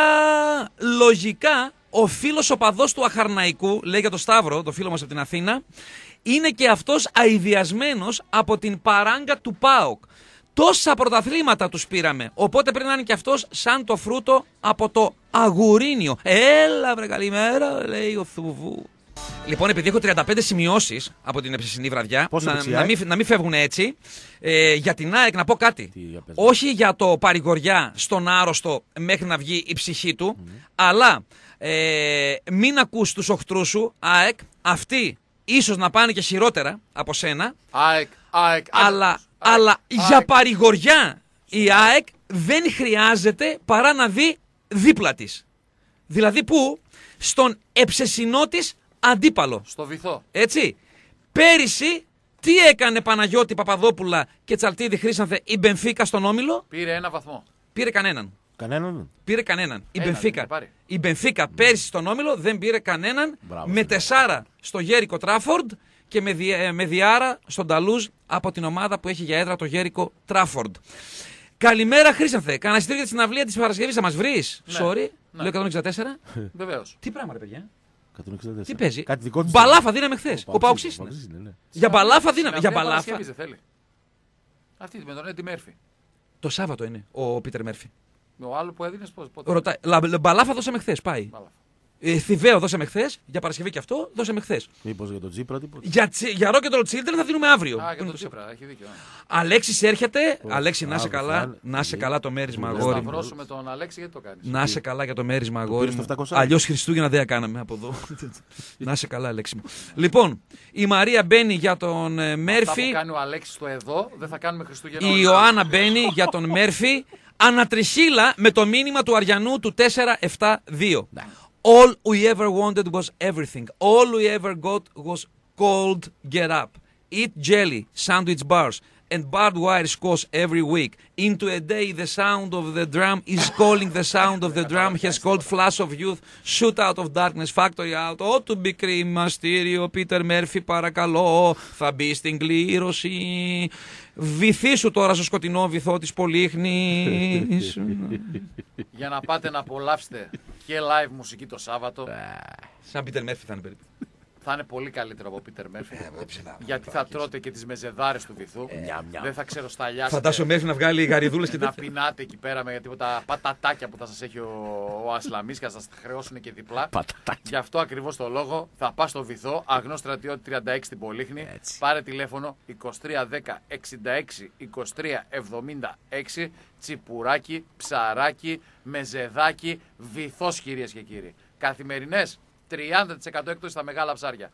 Λογικά, ο φίλος οπαδός του Αχαρναϊκού, λέει για το Σταύρο, το φίλο μας από την Αθήνα, είναι και αυτός αηδιασμένος από την παράγκα του ΠΑΟΚ. Τόσα πρωταθλήματα τους πήραμε. Οπότε πρέπει να είναι και αυτός σαν το φρούτο από το αγουρίνιο. Έλα βρε καλημέρα, λέει ο Θουβού. Λοιπόν, επειδή έχω τριάντα πέντε σημειώσεις από την εψεσινή βραδιά, Πόσο να, δεξιά, να, μην, να μην φεύγουν έτσι, ε, για την ΑΕΚ να πω κάτι. Τι, για πες. Όχι για το παρηγοριά στον άρρωστο μέχρι να βγει η ψυχή του, mm. αλλά ε, μην ακούς τους οχτρούς σου, ΑΕΚ, αυτοί ίσως να πάνε και χειρότερα από σένα, ΑΕΚ, ΑΕΚ, αλλά, ΑΕΚ, αλλά ΑΕΚ. για παρηγοριά η ΑΕΚ δεν χρειάζεται παρά να δει δίπλα της. Δηλαδή που στον εψεσινό της αντίπαλο. Στο βυθό. Έτσι. Πέρυσι, τι έκανε Παναγιώτη Παπαδόπουλα και Τσαλτίδη Χρήσανθε η Μπενφίκα στον Όμιλο? Πήρε ένα βαθμό. Πήρε κανέναν. Κανέναν. Πήρε κανέναν. Η Ένα, Μπενφίκα. δεν πάρει. Η Μπενφίκα πέρυσι στον Όμιλο δεν πήρε κανέναν. Μπράβο, με φίλε. τεσσάρα στο Γέρικο Τράφορντ και με, δι, ε, με διάρα στον Ταλούζ από την ομάδα που έχει για έδρα το Γέρικο Τράφορντ. Καλημέρα Χρήσανθε. Κανένα εισιτήριο για τη συναυλία τη Παρασκευή θα μα βρει. Ναι. Sorry. Ναι. Λέω εκατόν εξήντα τέσσερα. Βεβαίως. Τι πράγμα, ρε παιδιά. εκατόν εξήντα τέσσερα. Τι παίζει. Κάτι δικό της. Μπαλάφα δίναμε χθε. Ο Παοξής, Παοξής είναι. Παοξής είναι, ναι. Για μπαλάφα δίναμε. Για Συναυλία μπαλάφα. Παρασκευής δεν θέλει. Αυτή με τον Έντι Μέρφυ. Το Σάββατο είναι ο Πίτερ Μέρφυ. Ο άλλο που έδινε πώ. Πότε. Ρωτάει. Λα, λα, μπαλάφα δώσαμε χθε. Πάει. Μπάλα. Ε, Θηβαίο δώσαμε χθες, για Παρασκευή και αυτό, δώσαμε χθες. Μήπως για τον Τσίπρα, τίποτα. Για, για Rock and Roll Children θα δίνουμε αύριο. Α, για τον Τσίπρα, έχει δίκιο. Αλέξης έρχεται. Oh, Αλέξη, να είσαι ah, καλά. θα... Να είσαι καλά το μέρισμα, Θα αγόρι μου. σταυρώσουμε τον Αλέξη, γιατί το κάνεις. Να είσαι καλά για το μέρισμα, αγόρι μου. επτακόσια. Αλλιώς Χριστούγεννα δεν κάναμε από εδώ. Να είσαι καλά, Αλέξη μου. Λοιπόν, η Μαρία μπαίνει για τον ε, Μέρφυ. Αυτά που κάνει ο Αλέξης στο εδώ, δεν θα κάνουμε Χριστούγεννα. Η Ιωάννα μπαίνει για τον Μέρφυ. Ανατριχίλα με το μήνυμα του Αριανού του τέσσερα επτά δύο. All we ever wanted was everything. All we ever got was cold get up. Eat jelly, sandwich bars, and barbed wire squash every week. Into a day the sound of the drum is calling the sound of the drum has called flash of youth, shoot out of darkness, factory out, oh to be cream, μαστήριο, Peter Murphy παρακαλώ, θα μπει στην κλήρωση. Βυθίσου τώρα στο σκοτεινό βυθό της Πολύχνης. Για να πάτε να απολαύσετε και live μουσική το Σάββατο. Σαν Peter Murphy θα είναι περίπου. Θα είναι πολύ καλύτερο από Peter Murphy. Γιατί θα τρώτε και τις μεζεδάρες του βυθού. Δεν θα ξέρω σταλιάσετε. Φαντάσου Murphy να βγάλει γαριδούλες και να τέτοια. πεινάτε εκεί πέρα με τίποτα πατατάκια που θα σας έχει ο, ο Ασλαμής και θα σας τα χρεώσουν και διπλά. Γι' αυτό ακριβώς το λόγο θα πας στο βυθό, Αγνός Στρατιώτη τριάντα έξι στην Πολύχνη. Έτσι. Πάρε τηλέφωνο είκοσι τρία δέκα εξήντα έξι είκοσι τρία εβδομήντα έξι. Τσιπουράκι, ψαράκι, μεζεδάκι, βυθός κυρίες και κύριοι. Καθημερινές τριάντα τοις εκατό έκπτωση στα μεγάλα ψάρια.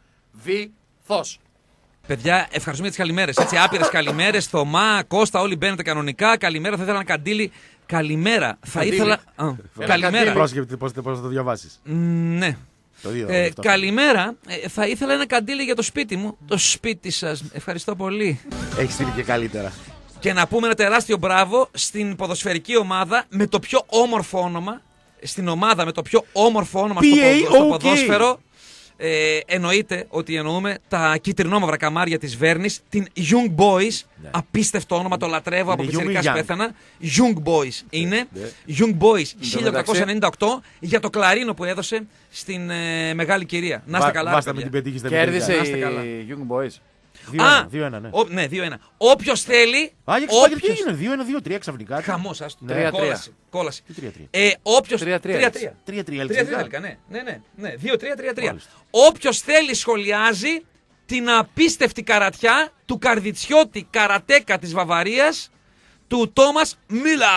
Βυθός. Παιδιά, ευχαριστούμε για τις καλημέρες. Έτσι, άπειρες καλημέρες. Θωμά, Κώστα, όλοι μπαίνετε κανονικά. Καλημέρα, θα ήθελα να καντήλι. Καλημέρα. Θα ήθελα. Α, καλημέρα. Πρόσεχε πώς θα το διαβάσεις. Ναι. Το δύο, ε, καλημέρα. Ε, θα ήθελα ένα καντήλι για το σπίτι μου. Το σπίτι σας. Ευχαριστώ πολύ. Έχει στείλει και καλύτερα. Και να πούμε ένα τεράστιο μπράβο στην ποδοσφαιρική ομάδα με το πιο όμορφο όνομα. Στην ομάδα με το πιο όμορφο όνομα στο, ποδο, στο ποδόσφαιρο. Ε, εννοείται ότι εννοούμε τα κυτρινόμαυρα καμάρια της Βέρνης, την Young Boys. Ναι. Απίστευτο όνομα, το λατρεύω, είναι από πιτσιρικάς πέθανα. Young Boys είναι. Ναι. Young Boys χίλια οκτακόσια ενενήντα οκτώ για το κλαρίνο που έδωσε στην ε, μεγάλη κυρία. Να είστε καλά. Βάστα με την πετύχει. Κέρδισε η Young Boys. δύο ένα, ναι. Ο, ναι, δύο ένα. Όποιος θέλει. Α, για όποιος... τι έγινε, δύο ένα δύο τρία ξαφνικά. Χαμός, άστο. τρία τρία. Κόλαση. τρία τρία. Ε, όποιος... τρία τρία. τρία τρία τελικά, ναι. Ναι, ναι, ναι. δύο τρία τρία τρία. Όποιος θέλει σχολιάζει την απίστευτη καρατιά του καρδιτσιώτη καρατέκα της Βαβαρίας, του Τόμας Μίλα.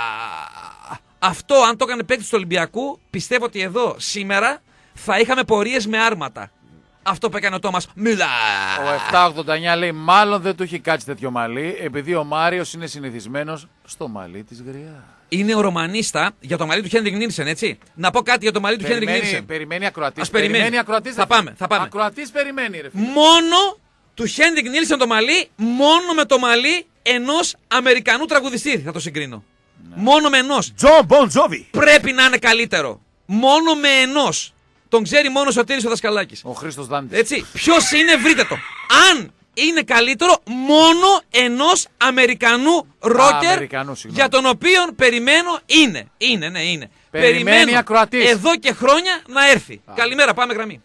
Αυτό, αν το έκανε παίκτη του Ολυμπιακού, πιστεύω ότι εδώ σήμερα θα είχαμε πορείες με άρματα. Αυτό που έκανε ο Τόμας Μίλα. Ο επτακόσια ογδόντα εννιά λέει μάλλον δεν του έχει κάτσει τέτοιο μαλλί, επειδή ο Μάριος είναι συνηθισμένος στο μαλλί της γριά. Είναι ο Ρωμανίστα για το μαλλί του Χένρικ Νίλσεν, έτσι. Να πω κάτι για το μαλλί του Χένρικ Νίλσεν. Περιμένει ακροατής. Ας περιμένει. περιμένει ακροατής, θα πάμε, θα πάμε. Ακροατής περιμένει, ρε φίλε. Μόνο του Χένρικ Νίλσεν το μαλλί, μόνο με το μαλλί ενός Αμερικανού τραγουδιστή θα το συγκρίνω. Ναι. Μόνο με ενός. Τζον Μπον Τζόβι. Πρέπει να είναι καλύτερο. Μόνο με ενός. Τον ξέρει μόνο ο Σωτήρης ο Δασκαλάκης. Ο Χρήστος Δάντης. Έτσι. Ποιος είναι, βρείτε το. Αν είναι καλύτερο μόνο ενός Αμερικανού ρόκερ για τον οποίο περιμένω είναι. Είναι, ναι, είναι. Περιμένει περιμένω ακροατής. εδώ και χρόνια να έρθει. Α. Καλημέρα, πάμε γραμμή.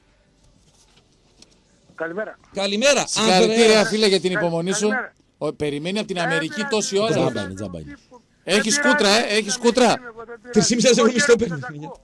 Καλημέρα. Καλημέρα. Συγχαρητήρια φίλε για την υπομονή σου. Ο, περιμένει από την Αμερική ε, τόση ώρα. Τζάμπα είναι, τζάμπα είναι. Έχει σκούτρα, ε, έχει σκούτρα. Τρεις ευρώ μισθό παίρνει.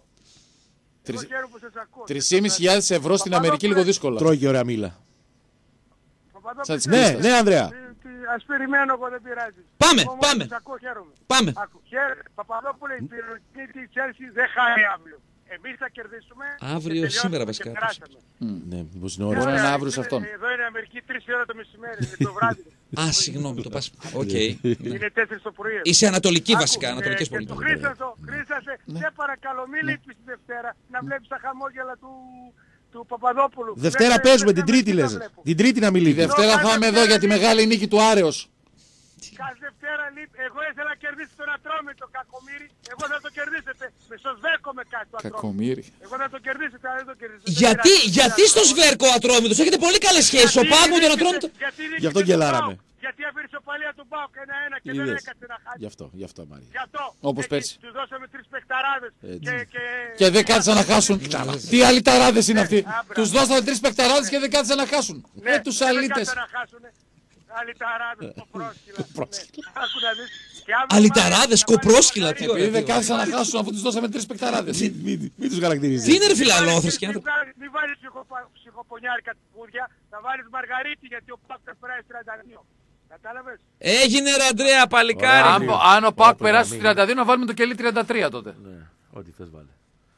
τρεις χιλιάδες πεντακόσια ευρώ στην Αμερική λίγο δύσκολο. Τρώει και ωραία μήλα. Ναι, ναι, Ανδρέα. Ας περιμένω εγώ, δεν πειράζει. Πάμε, πάμε. Πάμε. Παπαδόπουλε, η πυρηνική της Chelsea δεν χάνει αύριο. Εμείς θα κερδίσουμε. Αύριο, σήμερα βασικά. Ναι, μήπως είναι ώρα. Μπορεί να είναι αύριο σε αυτόν. Εδώ είναι Αμερική τρεις ώρα το μεσημέρι, το βράδυ. Α, συγγνώμη, το πας. Οκ. Είναι τέσσερις το πρωί. Είσαι ανατολική βασικά, ανατολικές πολιτικές. Χρήσασο, Χρήσασε, σε παρακαλώ, μην λείπεις τη Δευτέρα να βλέπεις τα χαμόγελα του... του Παπαδόπουλου. Δευτέρα παίζουμε, την Τρίτη λες. Την Τρίτη να μιλήσει. Τη Δευτέρα θα είμαι εδώ για τη μεγάλη νίκη του Άρεος. Κάθε Δευτέρα λείπει. Εγώ ήθελα να κερδίσει τον Ατρόμητο, κακομοίρη. Εγώ θα το κερδίσετε. Με στο Σβέρκο με κάτι το Ατρόμητο. Κακομοίρη. Εγώ θα το κερδίσετε, αλλά δεν το κερδίσετε. Γιατί, γιατί στο Σβέρκο ο Ατρόμητος, έχετε πολύ καλές σχέσεις. Ο Πάγου τον Ατρόμητο. Γι' αυτό γελάραμε. Γιατί έφερε ισοπαλία του Μπάουκ ένα-ένα και δεν έκατσε να χάσει. Γι' αυτό, γι' αυτό Μάρια. Γι' αυτό. Όπως πέρσι. Τους δώσαμε τρεις παιχταράδες και, και... και δεν κάθισαν να χάσουν. Τι άλλοι ταράδες είναι αυτοί. Τους δώσαμε τρεις παιχταράδες και δεν κάθισαν να χάσουν. Ναι, ε, τους αλήτες. Αλιταράδες, κοπρόσκυλα. Άκου να δεις. Αλιταράδες, κοπρόσκυλα, τι ωραία. Επειδή δεν κάθισαν να χάσουν αφού τους δώσαμε τρεις παικταράδες. Μην τους χαρακτηρίζεις. Τι είναι ρε φιλαλόθρες και Μην βάλεις ψυχοπονιάρικα πόδια, θα βάλεις μαργαρίτη γιατί ο Πάκ θα περάσει τριάντα δύο. Κατάλαβες. Έγινε ρε Αντρέα, παλικάρι. Αν, αν ο Πάκ περάσει στους τριάντα δύο να βάλουμε το κελί τριάντα τρία τότε. Ναι, ό,τι θες βάλε.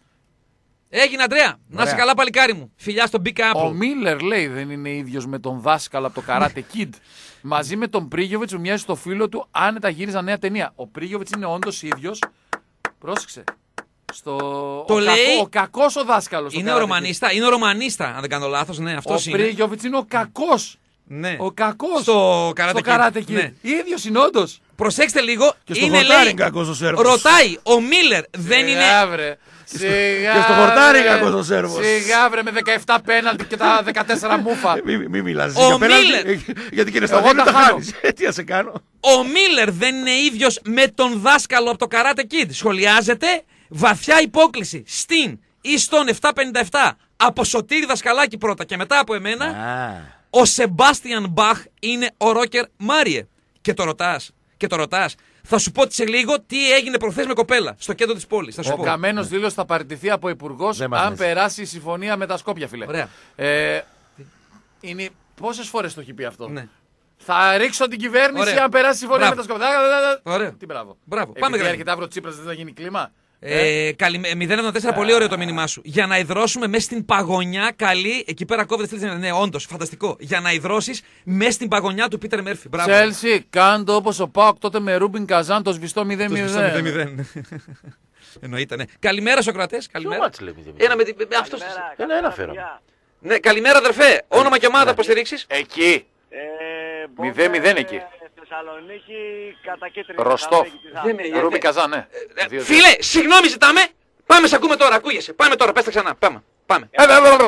Έγινε Αντρέα. Να σε καλά παλικάρι μου. Φιλιά στον Big Apple. Ο Μίλλερ λέει δεν είναι ίδιος με τον δάσκαλο από το Karate Kid. Μαζί με τον Πρίγιοβιτς μου μοιάζει στο φίλο του άνετα γύριζαν νέα ταινία. Ο Πρίγιοβιτς είναι όντως ίδιος. Πρόσεξε. Στο... Το ο λέει. Κακό, ο κακός ο δάσκαλος. Είναι ο Ρωμανίστα. Είναι ο Ρωμανίστα, αν δεν κάνω λάθος. Ναι, Ο αυτός είναι. Πρίγιοβιτς είναι ο κακός. Ναι. Ο κακός. Στο Karate στο Kid. Karate Kid. Ναι. Ίδιος είναι όντως. Προσέξτε λίγο. Και στο είναι, χορτάρι λέει, είναι κακός ο Σέρβος. ρωτάει, ο Μίλλερ δεν είναι. Σιγά, βρε. Σιγά, Και στο χορτάρι βρε. είναι κακός ο Σέρβος. Σιγά βρε με δεκαεπτά πέναλτι και τα δεκατέσσερα μούφα. Μην μη μιλάς. Ο για πέναλτι, Μίλλερ. γιατί και είναι Εγώ στα τα τα χάνω. χάνεις. Ε, Τι να σε κάνω. Ο Μίλλερ δεν είναι ίδιος με τον δάσκαλο από το Karate Kid. Σχολιάζεται βαθιά υπόκληση στην ή στον επτακόσια πενήντα επτά από Σωτήρη Δασκαλάκη πρώτα και μετά από εμένα. Ο Σεμπάστιαν Μπαχ είναι ο Ρόκερ Μάριε. Και το ρωτάς. Και το ρωτάς. Θα σου πω σε λίγο τι έγινε προχθές με κοπέλα στο κέντρο της πόλης. Θα σου Ο πω. Καμένος δήλωσε θα παραιτηθεί από υπουργός Δεν μας αν λες. περάσει η συμφωνία με τα Σκόπια, φίλε. Ωραία. Ε, είναι... Πόσες φορές το έχει πει αυτό. Ναι. Θα ρίξω την κυβέρνηση Ωραία. αν περάσει η συμφωνία Μπράβο. με τα Σκόπια. Ωραία. Τι μπράβο. Μπράβο. Επειδή Πάμε γρήγορα. έρχεται αύριο ο Τσίπρας δεν θα γίνει κλίμα. Ε, καλημέ- μηδέν εβδομήντα τέσσερα, πολύ ωραίο το μήνυμά σου. Για να υδρώσουμε μέσα στην παγωνιά, καλή. Εκεί πέρα κόβεται στη. Ναι, όντως, φανταστικό. Για να υδρώσεις μέσα στην παγωνιά του Πίτερ Μέρφυ. Μπράβο. Τσέλσι, κάντε όπως ο Πάοκ τότε με Ρούμπιν Καζάν το σβηστό μηδέν Το σβηστό μηδέν. μηδέν μηδέν. Εννοείται, ναι. Καλημέρα, Σοκρατές. Καλημέρα. μάτς λέει μηδέν μηδέν. Ένα με την. με αυτός. Ένα ένα φέραμε. Ναι, καλημέρα, αδερφέ. Όνομα και ομάδα, υποστηρίξεις. Εκεί. Ε, Μηδέν μηδέν Μπόμπερ, εκεί. ε, Θεσσαλονίκη κατά κίτρινη. Ροστόφ. Δεν είναι, Ρούμπιν Καζάν, ναι. Ε, Δύο- Φίλε, συγγνώμη ζητάμε. Πάμε, σε ακούμε τώρα, ακούγεσαι. Πάμε τώρα, πες τα ξανά. Πάμε. Πάμε. Ε, Ε, ε, ε, ε, ε.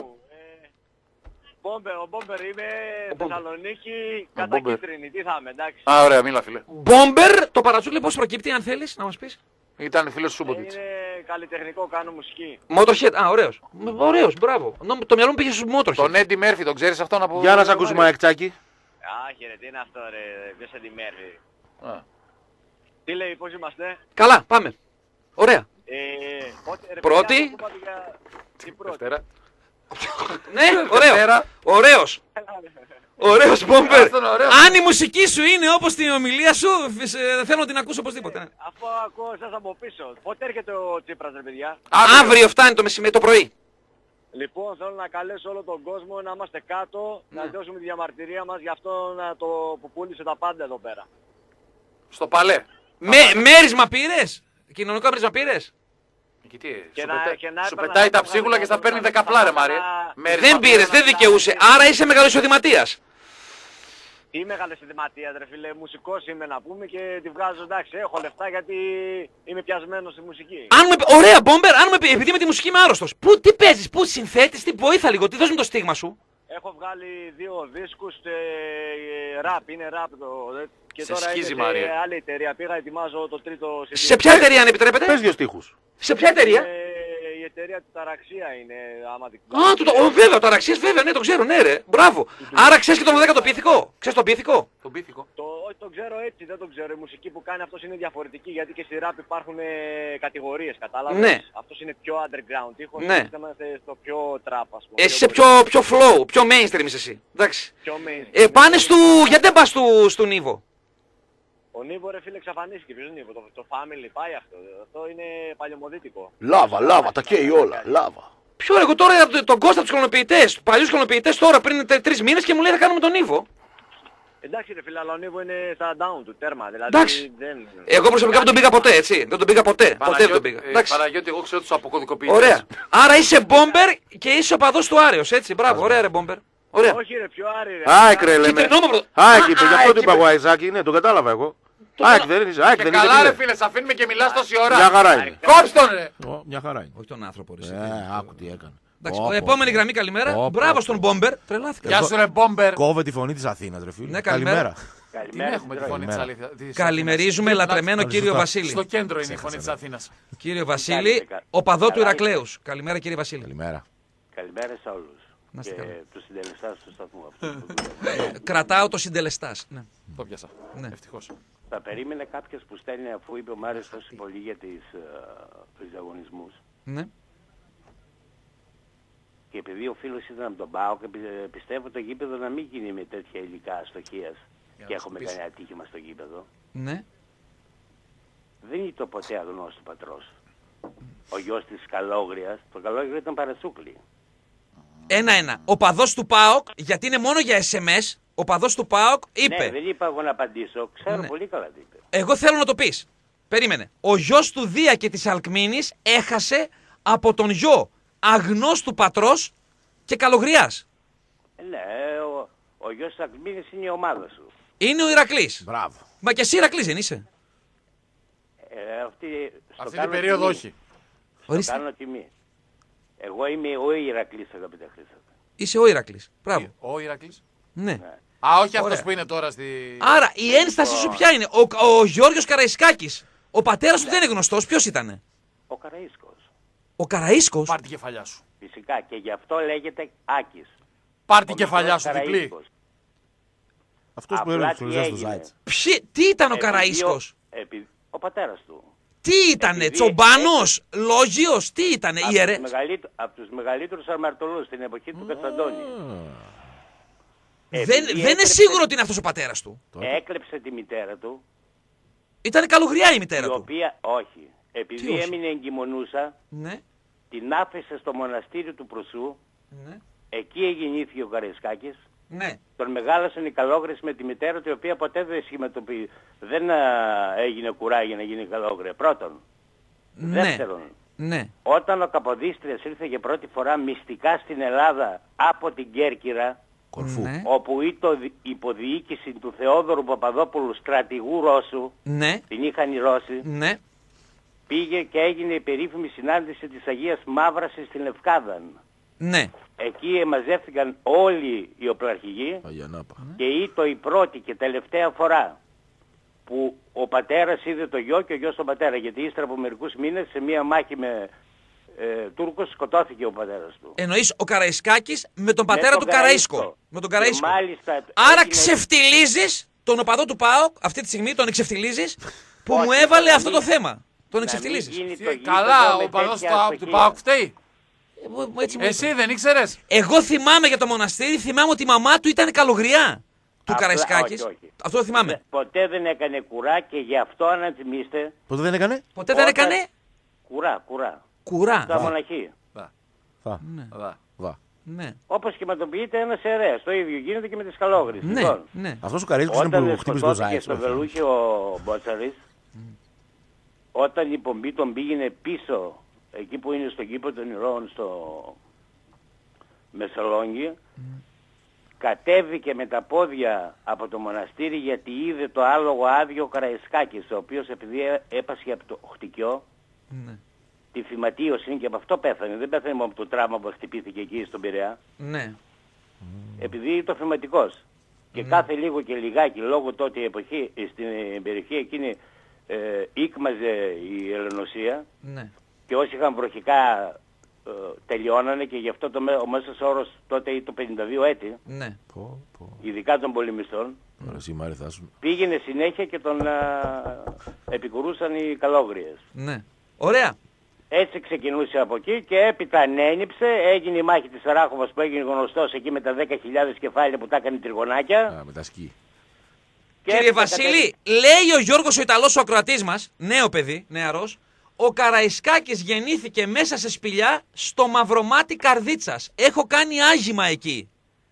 Μπόμπερ, ο Μπόμπερ είμαι Μπόμπερ. Θεσσαλονίκη Ο κατά Μπόμπερ. κίτρινη. Τι θα είμαι, εντάξει. Α, ωραία, μίλα φίλε. Μπόμπερ, το παρατσούκλι πώς προκύπτει, αν θέλεις να μας πεις. Ήταν φίλος του Σούμποτιτς. Είναι καλλιτεχνικό, κάνω μουσική. Motorhead, α, ωραίος. Μ, Ωραίος, μπράβο. Νο- Το μυαλό μου πήγε στους Motorhead. Τον Έντι Μέρφυ, τον ξέρεις αυτόν από... Για να σε ακούσουμε εκτσάκι. Άχι ρε, τι είναι αυτό ρε, ποιος αντιμέρφει. Α. Τι λέει, πώς είμαστε. Καλά, πάμε. Ωραία. Ε, πότε- ρε, Πρώτη. παιδιά, πού πάτε για- Τι πρώτη. Δευτέρα. Ναι, ωραίο. Δευτέρα. Ωραίος. Ωραίος Μπόμπερ. Αυτόν ωραίος. Αν η μουσική σου είναι όπως την ομιλία σου, σε- θέλω να την ακούσω οπωσδήποτε. ναι. Αφού ακούω εσάς από πίσω. Πότε έρχεται ο Τσίπρας ρε παιδιά. Αύριο φτάνει το μεσημέρι, το πρωί. Λοιπόν, θέλω να καλέσω όλο τον κόσμο να είμαστε κάτω, να δώσουμε τη διαμαρτυρία μας για αυτό να το που πούλησε τα πάντα εδώ πέρα. Στο Παλέ. Με, μέρισμα πήρες. Κοινωνικό μέρισμα πήρες. Και τι, Και σου να- πετά- και να σου έπαιρνα πετάει να τα το ψίχουλα βγάλω και στα να παίρνει το δεκαπλά ρε βγάλω Μάρια. να- Μέρισμα Δεν πήρες, δεν δικαιούσε. Άρα είσαι μεγαλοεισοδηματίας. Τι μεγάλη συνδυματία ρε φίλε, μουσικός είμαι να πούμε και τη βγάζω εντάξει, έχω λεφτά γιατί είμαι πιασμένος στη μουσική. Αν με, ωραία, Μπόμπερ, αν με, πει- επειδή με τη μουσική είμαι άρρωστος. Πού, τι παίζεις, πού συνθέτεις, τι βοήθα λίγο, τι δώσ' μου το στίγμα σου. Έχω βγάλει δύο δίσκους, ε, ραπ, είναι ραπ το... Και Σε τώρα σκίζει, είναι Μαρία. σε άλλη εταιρεία, πήγα ετοιμάζω το τρίτο σι ντι. Σε ποια εταιρεία αν επιτρέπετε. Πες δύο στίχους. Σε ποια εταιρεία. Ε, η εταιρεία του Ταραξία είναι, άμα την Α, το, το, ο, βέβαια, το Αραξίας, βέβαια, ναι, το ξέρω, ναι, ρε. Μπράβο. Άρα ξέρεις και τον δέκατο πίθηκο. Ξέρεις τον πίθηκο. Τον πίθηκο. Το, όχι, το ξέρω έτσι, δεν το ξέρω. Η μουσική που κάνει αυτός είναι διαφορετική γιατί και στη rap υπάρχουν ε, κατηγορίες, κατάλαβες. Ναι. Αυτός είναι πιο underground ήχος, Ναι. εμείς είμαστε στο πιο trap ας πούμε. Εσύ είσαι πιο, πιο flow, πιο mainstream είσαι εσύ. Εντάξει. Πιο mainstream. Ε, πάνε στου. Γιατί δεν πας του, του Νίβο. Ο Νίβο ρε φίλε εξαφανίστηκε. Ποιος Νίβο, το, το family πάει αυτό. Αυτό είναι παλιωμοδίτικο. Λάβα, λάβα, τα καίει όλα. Λάβα. Ποιο ρε, εγώ τώρα είδα τον Κώστα τους κλωνοποιητές, τους παλιούς κλωνοποιητές τώρα πριν τε- τρεις μήνες και μου λέει θα κάνουμε τον Νίβο. Εντάξει ρε φίλε, αλλά ο Νίβο είναι στα down του τέρμα. Δηλαδή Εντάξει. δεν... Εγώ προσωπικά δεν τον πήγα ποτέ, έτσι. Δεν τον πήγα ποτέ. Ποτέ δεν τον πήγα. ε, Εντάξει. Παναγιώτη, εγώ ξέρω τους αποκωδικοποιητές. Ωραία. Άρα είσαι Μπόμπερ και είσαι οπαδός του Άρεος, έτσι. Μπράβο, ωραία ρε Μπόμπερ. Ωραία. Όχι ρε, πιο άρη ρε. ΑΕΚ ρε λέμε. Κυτρινόμαυρο. ΑΕΚ είπε, γι' αυτό ΑΕΚ του είπα εγώ Αϊζάκη, ναι, τον κατάλαβα εγώ. ΑΕΚ δεν είναι, ΑΕΚ Και δεν είναι. καλά τι ρε λέει. φίλε, σ' αφήνουμε και μιλάς τόση ώρα. Μια χαρά είναι. Κόψ' τον ρε. Ω, Μια χαρά είναι. Όχι τον άνθρωπο, ρε. Ε, άκου τι έκανε. Εντάξει, Πω, πω, επόμενη πω. γραμμή καλημέρα. Πω, πω, Μπράβο πω. στον Μπόμπερ. Τρελάθηκα. Γεια σου ρε Μπόμπερ. Κόβε τη φωνή της Αθήνας ρε φίλε. Ναι, καλημέρα. Τι έχουμε τη φωνή της αλήθειας. Καλημερίζουμε λατρεμένο κύριο Βασίλη. Στο κέντρο είναι η φωνή της Αθήνας. Κύριο Βασίλη, οπαδό του Ηρακλέους. Καλημέρα κύριε Βασίλη. Καλημέρα. Καλημέρα σε όλους. Να είστε και καλά. του συντελεστά του σταθμού. αυτού. Κρατάω το συντελεστάς. Ναι. Το πιάσα. Ναι. Ευτυχώς. Θα περίμενε κάποιος που στέλνει, αφού είπε ο Μάριος τόσο πολύ για τις, uh, τους διαγωνισμούς. Ναι. Και επειδή ο φίλος ήταν από τον ΠΑΟΚ, πι- πιστεύω το γήπεδο να μην γίνει με τέτοια υλικά αστοχίας και έχουμε σκουπίσει. κάνει ατύχημα στο γήπεδο. Ναι. Δεν είναι το ποτέ αγνώστου πατρός. Ο γιος της Καλόγριας, το Καλόγριο ήταν παρασούκλι. Ένα-ένα. Ο παδός του ΠΑΟΚ, γιατί είναι μόνο για ες εμ ες, ο παδός του ΠΑΟΚ είπε. Ναι, δεν είπα εγώ να απαντήσω. Ξέρω Ναι. πολύ καλά τι είπε. Εγώ θέλω να το πεις. Περίμενε. Ο γιος του Δία και της Αλκμίνης έχασε από τον γιο αγνώστου πατρός και καλογριάς. Ε, Ναι, ο, ο γιος της Ακμίνης είναι η ομάδα σου. Είναι ο Ηρακλής. Μπράβο. Μα και εσύ Ηρακλής δεν είσαι. Ε, αυτή στο Αυτή την κάνω περίοδο τιμή. όχι. Στο Ορίστε. κάνω τιμή. Εγώ είμαι ο Ηρακλής, αγαπητέ Χρήστο. Είσαι ο Ηρακλής. Μπράβο. Ο Ηρακλής. Ναι. Α, όχι Ωραία. αυτός που είναι τώρα στη. Άρα η ένσταση σου ποια είναι. Ο, ο Γιώργος Καραϊσκάκης. Ο πατέρας του δεν είναι γνωστός. Ποιος ήτανε. Ο Καραΐσκος. Ο Καραΐσκος. Πάρ' την κεφαλιά σου. Φυσικά και γι' αυτό λέγεται Άκης. Πάρ' την Ο κεφαλιά μικρός σου, διπλή. Καραΐσκος. Αυτός που Απλά έλεγε τι στο Ζέστο έγινε. Ζάιτς. Ποιοι- τι ήταν ο Επειδή Καραΐσκος. επει- Ο πατέρας του. Τι ήτανε. επειδή- Τσομπάνος. Λόγιος. Τι ήτανε. Από Ιερέ. τους, μεγαλύτερ, από τους μεγαλύτερους αρμαρτωλούς στην εποχή του Κασταντώνη. Δεν, Επειδή δεν είναι έκλεψε- σίγουρο ότι είναι αυτός ο πατέρας του. Έκλεψε τη μητέρα του, Ήταν καλογριά η μητέρα η του. οποία, όχι, επειδή Τι όχι? έμεινε εγκυμονούσα, Ναι. την άφησε στο μοναστήρι του Προσού, Ναι. εκεί γεννήθηκε ο Καραϊσκάκης, Ναι. τον μεγάλωσαν οι Καλόγρες με τη μητέρα του, η οποία ποτέ δεν σχηματοποιεί, δεν α, έγινε κουρά για να γίνει Καλόγρια. Πρώτον. Ναι. Δεύτερον, Ναι. όταν ο Καποδίστριας ήρθε για πρώτη φορά μυστικά στην Ελλάδα από την Κέρκυρα, Κορφού. Ναι. όπου η υποδιοίκηση του Θεόδωρου Παπαδόπουλου, στρατηγού Ρώσου, Ναι. την είχαν οι Ρώσοι, Ναι. πήγε και έγινε η περίφημη συνάντηση της Αγίας Μαύρασης στην Λευκάδαν. Ναι. Εκεί μαζεύτηκαν όλοι οι οπλαρχηγοί Αγιανάπα. και ήτο η πρώτη και τελευταία φορά που ο πατέρας είδε το γιο και ο γιος τον πατέρα, γιατί ύστερα από μερικούς μήνες σε μία μάχη με ε, Τούρκους σκοτώθηκε ο πατέρας του. Εννοείς ο Καραϊσκάκης με τον πατέρα τον του Καραΐσκο. Καραΐσκο. Με τον Και Καραΐσκο. μάλιστα Άρα έγινε- ξεφτιλίζεις τον οπαδό του ΠΑΟΚ, αυτή τη στιγμή τον εξεφτιλίζεις, που Όχι, μου έβαλε να αυτό μην- το θέμα. Τον να μην εξεφτιλίζεις. γίνει Τι, το γήπεδο Καλά, με ο παδός τέτοια του, του αστοχία. ΠΑΟΚ φταίει. Ε, μου- μου έτσι μου Εσύ είπε. δεν ήξερες. Εγώ θυμάμαι για το μοναστήρι, θυμάμαι ότι η μαμά του ήταν καλογριά του Απλά- Καραϊσκάκης. όχι, όχι. Αυτό το θυμάμαι. Ποτέ δεν έκανε κουρά και γι' αυτό αν θυμίστε, Ποτέ δεν έκανε. Ποτέ δεν όταν- έκανε κουρά, κουρά. κουρά. Τα μοναχή. Θα. Δα. Βα. Ναι. Όπως σχηματοποιείται ένας ιερέας. Το ίδιο γίνεται και με τις Καλόγρες. Ναι. Λοιπόν, Ναι. Αυτός ο Καραΐσκος είναι όταν που χτύπησε το σκοτώθηκε Ζάιτς. στο Βελούχι ο Μπότσαρης, όταν η πομπή τον πήγαινε πίσω, εκεί που είναι στο κήπο των Ηρώων στο Μεσολόγγι, κατέβηκε με τα πόδια από το μοναστήρι γιατί είδε το άλογο άδειο ο Καραϊσκάκης, ο οποίος επειδή έ- έπασχε από το χτυκιό, Ναι. τη φυματίωση είναι και από αυτό πέθανε. Δεν πέθανε μόνο από το τραύμα που χτυπήθηκε εκεί στον Πειραιά. Ναι. Επειδή είναι το φυματικός. Και κάθε λίγο και λιγάκι, λόγω τότε η εποχή, στην περιοχή εκείνη ε, ήκμαζε η Ελληνοσία Ναι. και όσοι είχαν βροχικά ε, τελειώνανε και γι' αυτό το, μέ- ο μέσος όρος τότε ήταν το πενήντα δύο έτη, Ναι. Πω, πω. ειδικά των πολεμιστών, Ωραία, εσύ Μάρη θα σου. πήγαινε συνέχεια και τον α, επικουρούσαν οι Καλόγριες. Ναι. Ωραία. Έτσι ξεκινούσε από εκεί και έπειτα ανένυψε, έγινε η μάχη της Αράχοβας που έγινε γνωστός εκεί με τα δέκα χιλιάδες κεφάλια που τα έκανε τριγωνάκια. Α, με τα σκι. Και Κύριε έπειτα Βασίλη, λέει ο Γιώργος ο Ιταλός ο ακροατής μας, νέο παιδί, νεαρός, ο Καραϊσκάκης γεννήθηκε μέσα σε σπηλιά στο Μαυρομάτι Καρδίτσας. Έχω κάνει άγημα εκεί.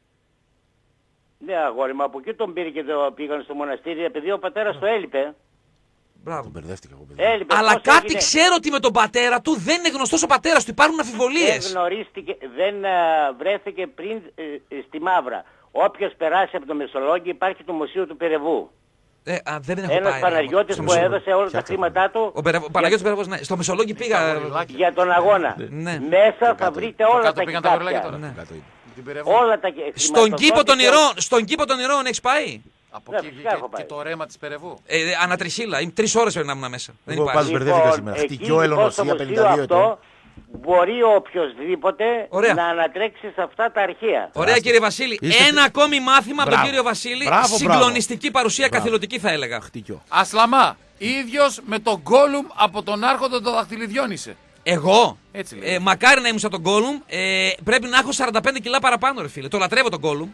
Ναι, αγόρι μου, από εκεί τον πήρε και το πήγαν στο μοναστήρι, επειδή ο πατέρας το έλειπε. Μπράβο. Τον μπερδεύτηκα εγώ, παιδί. έλειπε Αλλά πώς κάτι έγινε- ξέρω ότι με τον πατέρα του δεν είναι γνωστός ο πατέρας του. Υπάρχουν Δεν αμφιβολίες. γνωρίστηκε, δεν α, βρέθηκε πριν ε, ε, στη Μαύρα. Όποιος περάσει από το Μεσολόγγι υπάρχει το Μουσείο του Περεβού. Ε, α, δεν έχω Ένας πάει. Παναγιώτης στο που Μεσολόγγι. έδωσε όλα τα Φτιάξτε χρήματά του Ο, Περεβ- ο Παναγιώτης Περεβός, ναι. Στο Μεσολόγγι πήγα. γοριλάκια. για τον αγώνα. Ναι. Μέσα θα βρείτε όλα κάτω τα πήγαν τα γοριλάκια κοιτάπια. τώρα. Ναι. Κάτω είναι. Την Περεβού. Όλα τα Στον κήπο των χρηματοδότησε- ηρώων, στον κήπο των ηρώων έχεις πάει. Από Ναι, εκεί φυσικά βγήκε έχω πάει. και το ρέμα της Περεβού. Ε, ανατρισίλα. Τρεις ώρες πρέπει να ήμουν μέσα. Δεν Εγώ υπάρχει. πάντως μπερδεύτηκα σήμερα. εκεί Χτυκιό λοιπόν στο Ελονοσία μουσείο πενήντα δύο αυτό ετών. μπορεί οποιοσδήποτε Ωραία. να ανατρέξει σε αυτά τα αρχεία. Ωραία, κύριε Βασίλη. Είστε... Ένα ακόμη μάθημα από τον Μπράβο. κύριο Βασίλη. Μπράβο, Συγκλονιστική παρουσία, μπράβο. καθηλωτική θα έλεγα. Χτυκιό. Ασλαμά, ίδιος με τον Γκόλουμ από τον Άρχοντα των Δαχτυλιδιών είσαι. Εγώ. Έτσι λέει. Ε, μακάρι να ήμουν σαν τον Γκόλουμ. Ε, πρέπει να έχω σαράντα πέντε κιλά παραπάνω, ρε φίλε. Το λατρεύω τον Γκόλουμ.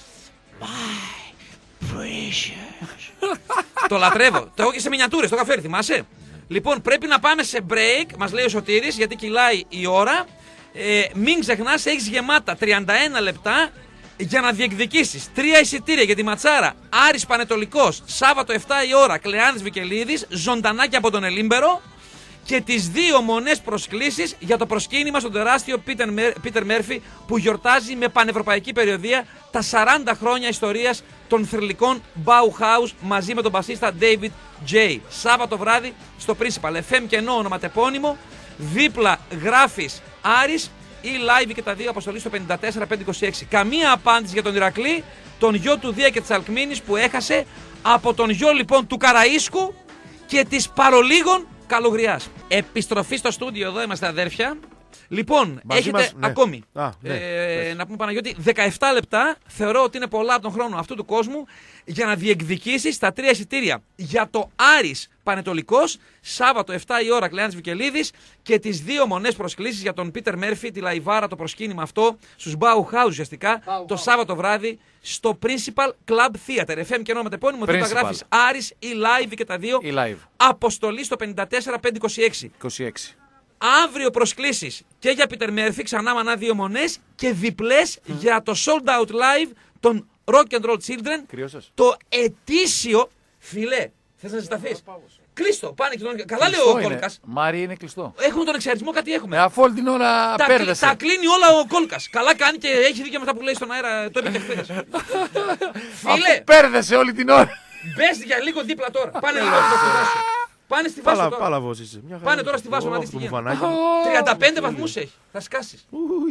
Το λατρεύω. Το έχω και σε μινιατούρες, το είχα φέρει, θυμάσαι. Λοιπόν, πρέπει να πάμε σε break, μας λέει ο Σωτήρης, γιατί κυλάει η ώρα. Ε, μην ξεχνάς, έχεις γεμάτα τριάντα ένα λεπτά για να διεκδικήσεις τρία εισιτήρια για τη ματσάρα Άρης Πανετολικός, Σάββατο επτά η ώρα, Κλεάνθης Βικελίδης, ζωντανάκι από τον Ελίμπερο. Και τις δύο μονές προσκλήσεις για το προσκύνημα στον τεράστιο Πίτερ Μέρφυ που γιορτάζει με πανευρωπαϊκή περιοδεία τα σαράντα χρόνια ιστορίας των θρυλικών Bauhaus μαζί με τον μπασίστα David J. Σάββατο βράδυ στο Principal. εφ εμ κενό ονοματεπώνυμο, δίπλα γράφεις Άρης ή live και τα δύο, αποστολή στο πέντε τέσσερα πέντε είκοσι έξι. Καμία απάντηση για τον Ηρακλή, τον γιο του Δία και της Αλκμίνης που έχασε από τον γιο λοιπόν του Καραΐσκου και της παρολίγων Καλογριάς. Επιστροφή στο στούντιο, εδώ είμαστε αδέρφια. Λοιπόν, Μαζί έχετε μας, ναι. ακόμη. Α, ναι, ε, να πούμε Παναγιώτη, δεκαεπτά λεπτά. Θεωρώ ότι είναι πολλά από τον χρόνο αυτού του κόσμου για να διεκδικήσεις τα τρία εισιτήρια για το Άρης Πανετολικός, Σάββατο επτά η ώρα, Κλεάνθης Βικελίδης, και τις δύο μονές προσκλήσεις για τον Πίτερ Μέρφυ, τη λαϊβάρα, το προσκύνημα αυτό, στους Bauhaus ουσιαστικά, το Σάββατο βράδυ στο Principal Club Theater. εφ εμ και όνομα τεπώνυμο, δεν τα γράφεις Άρης ή live και τα δύο. Ή live. Αποστολή στο πέντε τέσσερα πέντε είκοσι έξι. είκοσι έξι. Αύριο προσκλήσεις και για Πίτερ Μέρφυ, ξανά μανά δύο μονές, και διπλές για το sold out live των Rock and Roll Children. Κρυώσες. Το ετήσιο. Φιλέ, θες να ζηταθείς. Κλείστο, πάνε και τον. Καλά λέει ο Κόλκας. Μάρι είναι κλειστό. Έχουμε τον εξαρισμό, κάτι έχουμε. Ε, αφού όλη την ώρα τα, πέρδεσαι. τα κλείνει όλα ο Κόλκας. Καλά κάνει και έχει δίκιο με αυτά που λέει στον αέρα. Το είπε και χθες. Φίλε, Αφού πέρδεσαι όλη την ώρα. μπες για λίγο δίπλα τώρα. Πάνε λίγο στη Βάσο. Πάνε στη Βάσο τώρα. Πάλαβος είσαι. Μια χαρά. Πάνε τώρα στη Βάσο να Ω, δεις τι το γίνεται. μουφανάκι. τριάντα πέντε βαθμούς έχει. Θα σκάσεις.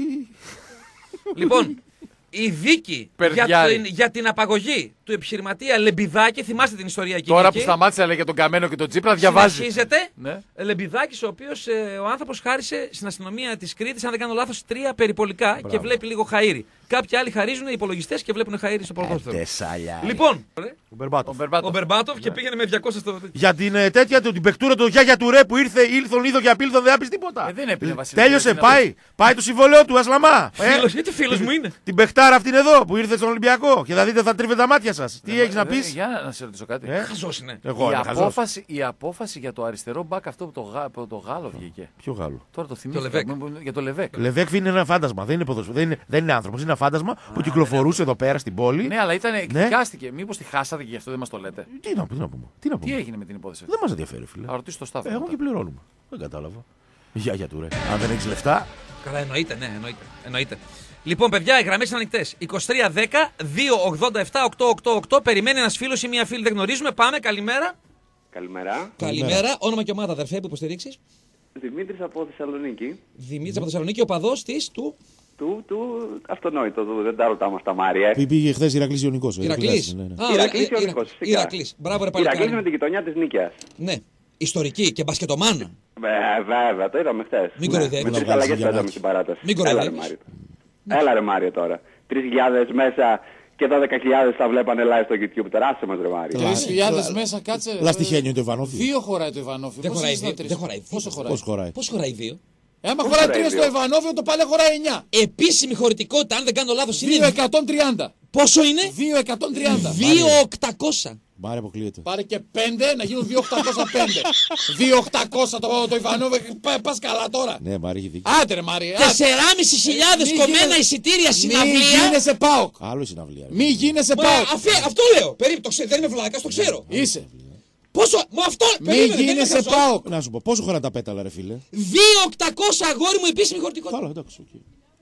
Λοιπόν, η δίκη για Περδιάρη. την, για την απαγωγή του επιχειρηματία Λεμπιδάκη, θυμάστε την ιστορία εκείνη. Τώρα εκεί. που σταμάτησε λέει για τον Καμένο και τον Τσίπρα, διαβάζει. Συνεχίζεται. Ναι. Λεμπιδάκης, ο οποίος ε, ο άνθρωπος χάρισε στην αστυνομία της Κρήτης, αν δεν κάνω λάθος, τρία περιπολικά. Μπράβο. Και βλέπει λίγο χαΐρι. Κάποιοι άλλοι χαρίζουν υπολογιστές και βλέπουν χαΐρι στο ποδόσφαιρο. Λοιπόν, Ο Μπερμπάτοφ. Ο Μπερμπάτοφ. ο Μπερμπάτοφ και πήγαινε με διακόσια στο. Για την ε, τέτοια του, την παικτούρα του Γιάγια του Ρε που ήρθε, ήλθον, είδο και απήλθον, δεν άπεις τίποτα. Ε, δεν έπινε, Βασίλη. Τέλειωσε, Τι να πάει. Πάει το συμβόλαιο του, Ασλαμά. Ε, Φίλος, γιατί φίλος μου είναι. Την παιχτάρα αυτήν εδώ που ήρθε στον Ολυμπιακό και θα δείτε θα τρίβετε τα μάτια σας. Τι έχεις να Ε, πεις. Για να σε ρωτήσω κάτι. Ε, Χαζός είναι. Εγώ Η είμαι χαζός. απόφαση, η απόφαση για το αριστερό μπακ αυτό που το, Γα, που το Γάλλο βγήκε. Ποιο Γάλλο. Τώρα το θυμήθηκα. Λεβέκ. Μ- Για το Λεβέκ. Λεβέκ είναι ένα φάντασμα, δεν είναι ποδοσφαίρο. Δεν είναι, δεν είναι άνθρωπος, είναι ένα φάντασμα που κυκλοφορούσε εδώ πέρα στην πόλη. Ναι, αλλά ήταν, εκδικάστηκε. Μήπως τη χάσατε και γι' αυτό δεν μας το λέτε. Τι να, τι να πούμε. Τι να πούμε. Τι έγινε με την υπόθεση αυτή. Δεν μας ενδιαφέρει, φίλε. Θα ρωτήσω το Σταύρο. Ε, Εγώ μετά. και πληρώνουμε. Δεν κατάλαβα. Γεια για του Ρε. Αν δεν έχεις λεφτά. Καλά, εννοείται, ναι, εννοείται. εννοείται. Λοιπόν, παιδιά, οι γραμμές είναι ανοιχτές. είκοσι τρία δέκα δύο ογδόντα επτά οκτακόσια ογδόντα οκτώ. Περιμένει ένας φίλος ή μια φίλη, δεν γνωρίζουμε. Πάμε, καλημέρα. Καλημέρα. Καλημέρα. Όνομα και ομάδα, αδερφέ, που υποστηρίξεις. Δημήτρης από Θεσσαλονίκη. Δημήτρης από Θεσσαλονίκη, οπαδός της του. Του, του αυτονόητο, του, δεν τα ρωτάμε στα Μάρια. Πή- Πήγε χθε Ηρακλής Ιωνικός. ο Ηρακλής. ναι, ναι. Α, Ηρακλής ε, ε, Ιωνικός, Ηρα- φυσικά. Ηρακλής. Μπράβο, ρε Ηρακλής παλικάρι. με την γειτονιά της Νίκαιας. Ναι. Ιστορική και μπασκετομάνα. Ε, βέβαια, το είδαμε χθες. Μην Ναι, κοροϊδεύεις. με τρεις Να βγάλεις αλλαγές για παίζαμε μάτς. στην παράταση. Μην Έλα ρε κοροϊδεύεις. Μάριο. Έλα ρε Μάριο τώρα. Τρεις χιλιάδες μέσα και τα δέκα χιλιάδες τα βλέπανε live στο YouTube. Τεράστιο μας ρε Μάριο. Τρεις χιλιάδες μέσα, κάτσε. Λαστιχένιο το Ιβανόφι. Δύο χωράει το Ιβανόφι. Δεν Πώς χωράει είσαι στα δύο. τρεις? Δεν χωράει δύο. Πόσο χωράει? Πώς χωράει. Πώς χωράει δύο. Ε, άμα Πώς χωράει χωράει τρία στο δύο? Ιβανόφι, το πάλι χωράει εννιά. Επίσημη χωρητικότητα, αν δεν κάνω λάθος, δύο είναι. εκατόν τριάντα. Πόσο είναι? δύο εκατόν τριάντα. δύο οκτακόσια. Μάρε αποκλείεται. Πάρε και πέντε να γίνουν δύο οκτακόσια πέντε. δύο οκτακόσια το, το Ιβανόφι. Πα, πας καλά τώρα. Ναι, Μάρε έχει δίκιο. Άντε ρε Μάρι. άντε. τεσσεράμισι χιλιάδες Μη κομμένα γίνε- εισιτήρια Μη συναυλία. γίνεσαι ΠΑΟΚ. Άλλο συναυλία. ρε. Μη γίνεσαι Μα, ΠΑΟΚ. αφέ- αυτό λέω. Περίπου, το ξέρω, δεν είμαι βλάκας, το ξέρω. Είσαι. Πόσο. Μα αυτό. Μη περίμενε, δεν είμαι γίνεσαι χαζός. ΠΑΟΚ. Να σου πω, πόσο χωράνε τα πέταλα, ρε φίλε. δύο οκτακόσια αγόρι μου επίσημη χωρητικότητα. Καλά, εντάξει, οκ.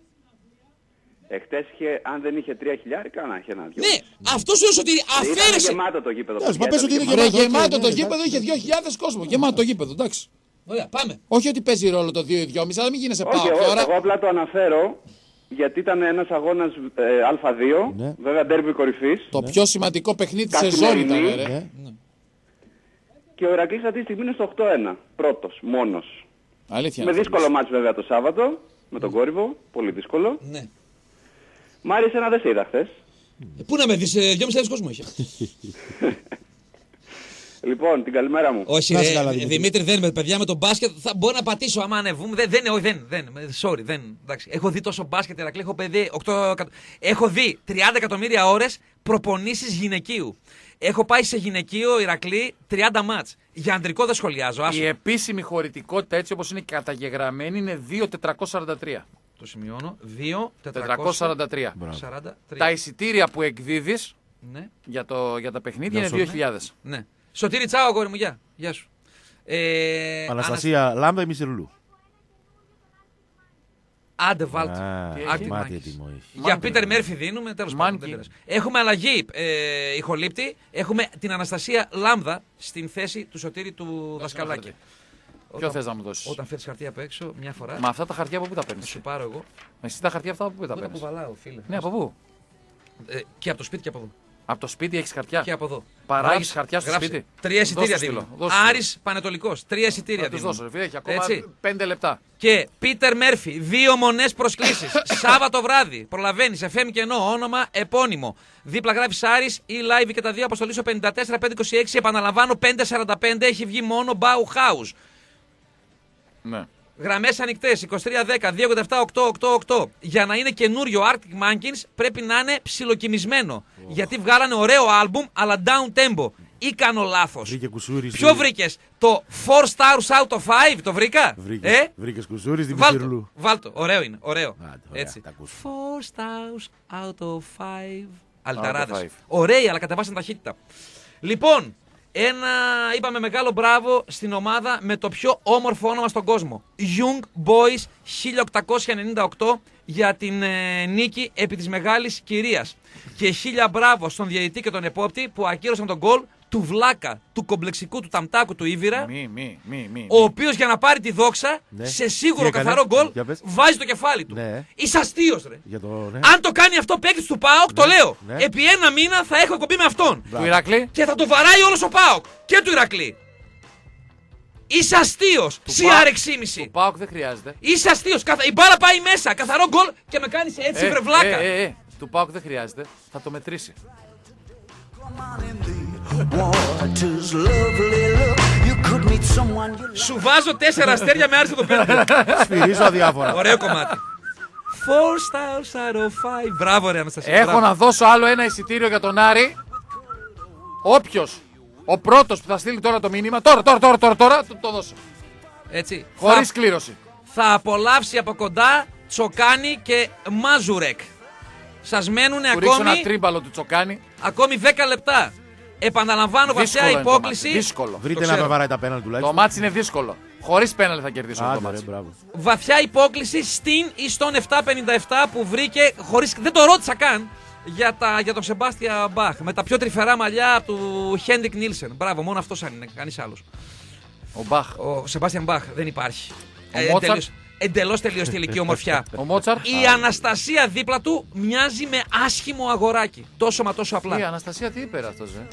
Εχθές είχε, αν δεν είχε τρία χιλιάρικα, να είχε ένα δυο. Ναι, αυτό σου ότι Ήταν αφαίρεσε. γεμάτο το γήπεδο. Τέλος, μα παιδιά, πες ότι ήταν είναι Ρε γεμάτο. γεμάτο ναι, το ναι, γήπεδο είχε δύο χιλιάδες κόσμο. Γεμάτο το γήπεδο, εντάξει. Ωραία, πάμε. Όχι ότι παίζει ρόλο το δύο ή δυόμισι, αλλά μην γίνεσαι Όχι, ΠΑΟΚ εγώ, τώρα. εγώ απλά το αναφέρω γιατί ήταν ένας αγώνας ε, Α δύο, Ναι. βέβαια ντέρμπι κορυφής. Το πιο σημαντικό παιχνίδι της σεζόν ήταν, Καθημερινή. ρε. Ναι. Και ο Ηρακλής αυτή τη στιγμή είναι στο οκτώ ένα. Πρώτος, μόνος. Αλήθεια. Με δύσκολο μάτς βέβαια το Σάββατο, με τον Κόρυβο, πολύ δύσκολο. Ναι. Μάρι, εσένα δεν σε είδα χθες. Ε, πού να με δεις, δυόμισι χιλιάδες κόσμο είχε. Λοιπόν, την καλημέρα μου. Όχι, Να ρε, είσαι καλά, Δημήτρη. Δημήτρη. δεν με παιδιά με τον μπάσκετ. Θα μπορώ να πατήσω άμα ανεβούμε. Δεν, δεν, όχι, δεν, δεν. Sorry, δεν. Εντάξει. Έχω δει τόσο μπάσκετ, Ηρακλή. Έχω, παιδί, οκτώ, έχω δει τριάντα εκατομμύρια ώρες προπονήσεις γυναικείου. Έχω πάει σε γυναικείο Ηρακλή τριάντα μάτς. Για αντρικό δεν σχολιάζω. Άσο. Η επίσημη χωρητικότητα έτσι όπως είναι καταγεγραμμένη είναι δύο χιλιάδες τετρακόσια σαράντα τρία. Το σημειώνω. δύο χιλιάδες τετρακόσια σαράντα τρία. σαράντα τρία. Τα εισιτήρια που εκδίδεις Ναι. για, το, για τα παιχνίδια Για είναι δύο χιλιάδες. Ναι. Σωτήρη Τσάο, αγόρι μου, γεια. Γεια σου. Ε, Αναστασία Λάμδα ή Μισηρλού. Άντε, βάλτε. Α, μάτι έτοιμο έχει. Για Πίτερ Μέρφυ δίνουμε, τέλος πάντων. Μάνκι. δεν πειράζει. Έχουμε αλλαγή ε, ηχολήπτη. Έχουμε την Αναστασία Λάμδα στην θέση του Σωτήρη του Δασκαλάκη. Ποιο θες να μου δώσεις? Όταν φέρεις χαρτί απ' έξω, μια φορά. Μα αυτά τα χαρτιά από πού τα Θα παίρνεις? σου πάρω εγώ. Εσύ τα χαρτιά αυτά από πού τα Εγώ τα παίρνεις? κουβαλάω, φίλε. Ναι, από πού? Ε, και από το σπίτι και από εδώ. Από το σπίτι έχεις χαρτιά. Και από εδώ. Παράγεις Γράψε, χαρτιά στο γράψε. σπίτι. Τρία εισιτήρια Δώσ' το δίνω. στείλω, δώσ' το στείλω. Άρης Πανετολικός. Τρία εισιτήρια Θα τους δίνω. δώσω, ρε φίλε, έχει ακόμα Έτσι. πέντε λεπτά. Και Πίτερ Μέρφυ, δύο μονές προσκλήσεις. Σάββατο βράδυ. Προλαβαίνεις, εφ εμ κενό, όνομα επώνυμο. Δίπλα γράφεις Άρης ή live και τα δύο αποστολή στο πενήντα τέσσερα πεντακόσια είκοσι έξι. Επαναλαμβάνω, πεντακόσια σαράντα πέντε έχει βγει μόνο Bauhaus. Ναι. Γραμμές ανοιχτές είκοσι τρία δέκα δύο ογδόντα επτά οκτώ ογδόντα οκτώ. Για να είναι καινούριο Arctic Monkeys πρέπει να είναι ψιλοκυμισμένο. Oh. Γιατί βγάλανε ωραίο άλμπουμ αλλά down tempo. Ή κάνω λάθος? Βρήκε κουσούρι. Ποιο βρήκες? Το four stars out of five το βρήκα? Βρήκε Ε? βρήκες κουσούρι στην Βάλτο, Μισηρλού. βάλτο. Ωραίο είναι. Ωραίο. Άντε, ωραία, Έτσι. τα ακούσαμε. four stars out of five. Αλταράδες. five. Ωραίοι, αλλά κατεβάσαν ταχύτητα. Λοιπόν, ένα είπαμε μεγάλο μπράβο στην ομάδα με το πιο όμορφο όνομα στον κόσμο. Young Boys χίλια οκτακόσια ενενήντα οκτώ για την ε, νίκη επί της μεγάλης κυρίας. Και χίλια μπράβο στον διαιτητή και τον επόπτη που ακύρωσαν τον γκολ του Βλάκα, του κομπλεξικού, του Ταμτάκου, του Ήβυρα. Μη, μη, μη, μη. Ο οποίος για να πάρει τη δόξα Ναι. σε σίγουρο Τι έκανε? καθαρό γκολ Για πες. βάζει το κεφάλι του. Ναι. Είσαι αστείος, ρε. Για το, ναι. Αν το κάνει αυτό παίκτης του ΠΑΟΚ, το λέω. ναι. Επί ένα μήνα θα έχω εκπομπή με αυτόν. Του Ηρακλή. Και θα το βαράει όλος ο ΠΑΟΚ και του Ηρακλή. Είσαι αστείος. Του Σι Πάοκ- αρ εξήντα. Του ΠΑΟΚ δεν χρειάζεται. Είσαι αστείος. Καθα... Η μπάλα πάει μέσα. Καθαρό γκολ και με κάνεις έτσι, βρε βλάκα. Ε, ε, ε. Του ΠΑΟΚ δεν χρειάζεται. Θα το μετρήσει. Σου βάζω τέσσερα αστέρια με άριστο το πέντε. Σφυρίζω αδιάφορα. Ωραίο κομμάτι. Four stars out of five. Μπράβο, ρε Αναστασία. Έχω μπράβο. να δώσω άλλο ένα εισιτήριο για τον Άρη. Όποιος, ο πρώτος που θα στείλει τώρα το μήνυμα, τώρα, τώρα, τώρα, τώρα, τώρα, το, το δώσω. Έτσι. Χωρίς Θα, κλήρωση. θα απολαύσει από κοντά Τσοκάνη και Μάζουρεκ. Σας μένουν Του ρίξω ένα ακόμη, τρίμπαλο του Τσοκάνη. ακόμη δέκα λεπτά. Επαναλαμβάνω, βαθιά Δύσκολο είναι το μάτι. υπόκληση. Δύσκολο. Βρείτε Το να ξέρω. με βαράει τα πέναλ Το τουλάχιστον. μάτς είναι δύσκολο. Χωρίς πέναλ θα κερδίσουμε το Άντε, ρε, μάτς. μπράβο. Βαθιά υπόκληση στην ή στον επτακόσια πενήντα επτά που βρήκε, χωρίς, δεν το ρώτησα καν, για, τα, για τον Σεμπάστια Μπαχ. Με τα πιο τρυφερά μαλλιά του Χέντρικ Νίλσεν. Μπράβο, μόνο αυτός αν είναι, κανείς άλλος. Ο Μπαχ. Ο Σεμπάστιαν Μπαχ δεν υπάρχει. Ο Μότσαρτ. εντελώς, εντελώς τελείως τελική ομορφιά. Ο Μότσαρτ. Η Αναστασία δίπλα του μοιάζει με άσχημο αγοράκι. Τόσο μα τόσο απλά. Η Αναστασία τι είπε ρε αυτός, ε.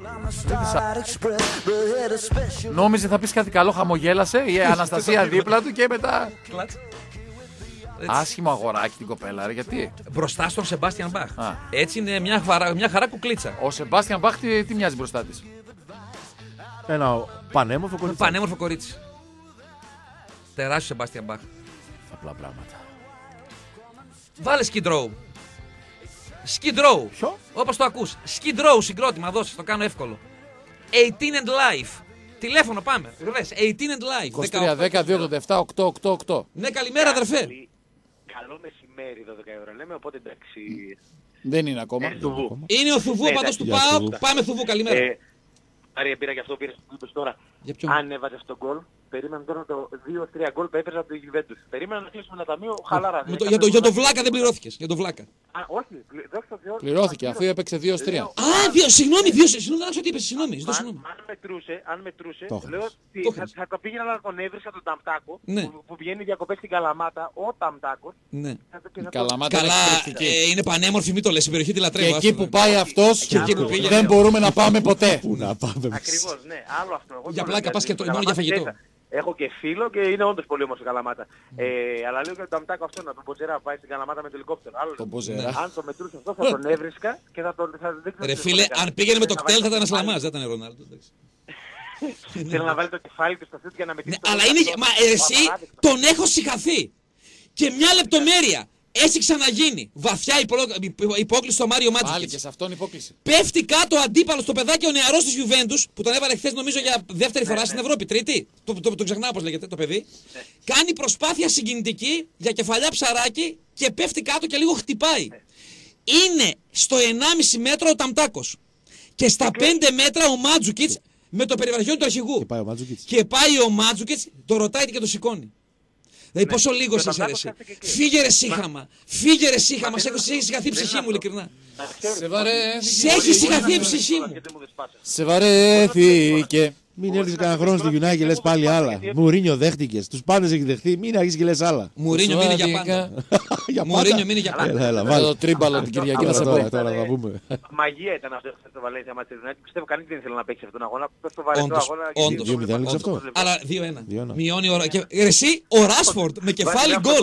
Νόμιζε θα πεις κάτι καλό, χαμογέλασε η Αναστασία δίπλα του και μετά. Κλατς. Έτσι. Άσχημο αγοράκι την κοπέλα, ρε, γιατί. Μπροστά στον Σεμπάστιαν Μπαχ. Α. Έτσι είναι μια χαρά, μια χαρά κουκλίτσα. Ο Σεμπάστιαν Μπαχ τι, τι μοιάζει μπροστά της. Ένα πανέμορφο κορίτσι. Πανέμορφο κορίτσι. Τεράστιο Σεμπάστιαν Μπαχ. Απλά πράγματα. Βάλε Skid Row. Skid Row. Ποιο? Όπως το ακούς. Skid Row συγκρότημα, δώσε, το κάνω εύκολο. eighteen and Life. Τηλέφωνο πάμε. Γραφές. eighteen and Life. είκοσι τρία δέκα δύο ογδόντα επτά οκτώ οκτώ οκτώ. Ναι, καλημέρα αδερφέ. Καλό μεσημέρι, δώδεκα η ώρα λέμε, οπότε εντάξει. Δεν είναι ακόμα. Ε, του Βου. Είναι ο Θουβού Ναι, παντός του εντάξει. ΠΑΟΚ. Θουβού. Πάμε Θουβού, καλημέρα. Ε, Άρη, πήρα και αυτό που πήρες που είπες τώρα. Για ποιον? Αν έβαζε αυτό το γκολ, περίμενα τώρα το δύο τρία γκολ που έπαιζε από το Juventus. Περίμενα να κλείσουμε ένα ταμείο, χαλάρα. Με το- για, το, για το Βλάκα δεν πληρώθηκες. Για το Βλάκα. Α, όχι, πλη- δόξα τω Θεώ. Πληρώθηκε αφού έπαιξε δύο τρία. Α, δύο, συγγνώμη, δύο, συγγνώμη, δεν άκουσα τι είπες, συγγνώμη, ζητώ Αν, συγγνώμη. αν μετρούσε, αν μετρούσε, Το έχανες. λέω ότι Το θα, έχανες. θα το πήγαινα να τον έβρισκα τον Ταμτάκο Ναι. που, που βγαίνει διακοπές στην Καλαμάτα, ο Ταμτάκος. Ναι. θα το- και θα το- Καλαμάτα είναι Καλά, εκπληκτική. ε, είναι πανέμορφη, μην το λες, η περιοχή τη Και λατρεύω. εκεί άστο, που ναι. πάει αυτός Και εκεί που πήγαινε. δεν μπορούμε να πάμε ποτέ. Πού να πάμε. Ακριβώς, ναι, άλλο αυτό. Εγώ Για το πλάκα λέω, πας και δηλαδή, το- μόνο για Καλαμάτα φαγητό. και Έχω και φίλο και είναι όντως πολύ όμορφη η Καλαμάτα. Ε, αλλά λέω και τον Ταμτάκο αυτό να τον Ποτζερά πάει στην Καλαμάτα με το ελικόπτερο. Άλλο, τον Ποτζερά. Αν το μετρούσε αυτό θα τον έβρισκα και θα τον θα δείξω. Ρε φίλε, αν πήγαινε με το κτέλ θα ήταν ένας Λαμάς, δεν ήταν Ρονάλντο. Θέλω να βάλει το κεφάλι του στο σούτ για να με ναι, αλλά είναι. Μα εσύ τον έχω συγχαθεί. Και μια λεπτομέρεια. Έτσι ξαναγίνει. Βαθιά υπόκληση στο Μάριο Μάντζουκιτς. Πάλι και σε αυτόν υπόκληση. Πέφτει κάτω ο αντίπαλος στο παιδάκι ο νεαρός της Γιουβέντους που τον έβαλε χθες νομίζω για δεύτερη φορά στην Ευρώπη. Τρίτη. Το, το, το, το ξεχνάω πώς λέγεται το παιδί. Κάνει προσπάθεια συγκινητική για κεφαλιά ψαράκι και πέφτει κάτω και λίγο χτυπάει. Είναι στο ενάμιση μέτρο ο Ταμτάκος. Και στα πέντε μέτρα ο Μάντζουκιτς με το περιβραχιόν του αρχηγού. Και πάει ο Μάντζουκιτς. Και πάει ο Μάντζουκιτς, το ρωτάει και το σηκώνει. Δηλαδή πόσο λίγο είσαι ρε εσύ. Φύγε ρε σύχαμα. Φύγε ρε σύχαμα. Σε έχει συγχαθεί η ψυχή μου ειλικρινά. Σε έχει συγχαθεί η ψυχή μου. Σε βαρέθηκε. Μην έρθεις κανένα χρόνο στο United και λες πάλι άλλα. Μουρίνιο δέχτηκες. Τους πάντες έχει δεχτεί. Μην αρχίσεις και λες άλλα. Μουρίνιο μείνει για πάντα. Μουρίνιο μείνει για πάντα. Έλα, έλα, βάλε. Το τρίμπαλο την Κυριακή να σε πω. Τώρα θα πούμε. Μαγεία ήταν αυτό στο Βαλένθια Manchester United. Πιστεύω κανείς δεν ήθελε να παίξει αυτόν τον αγώνα. Το βαρετό αγώνα. δύο μηδέν λήξε αυτό. Αλλά δύο ένα. Μειώνει ώρα. Εσύ ο Ράσφορντ με κεφάλι γκολ.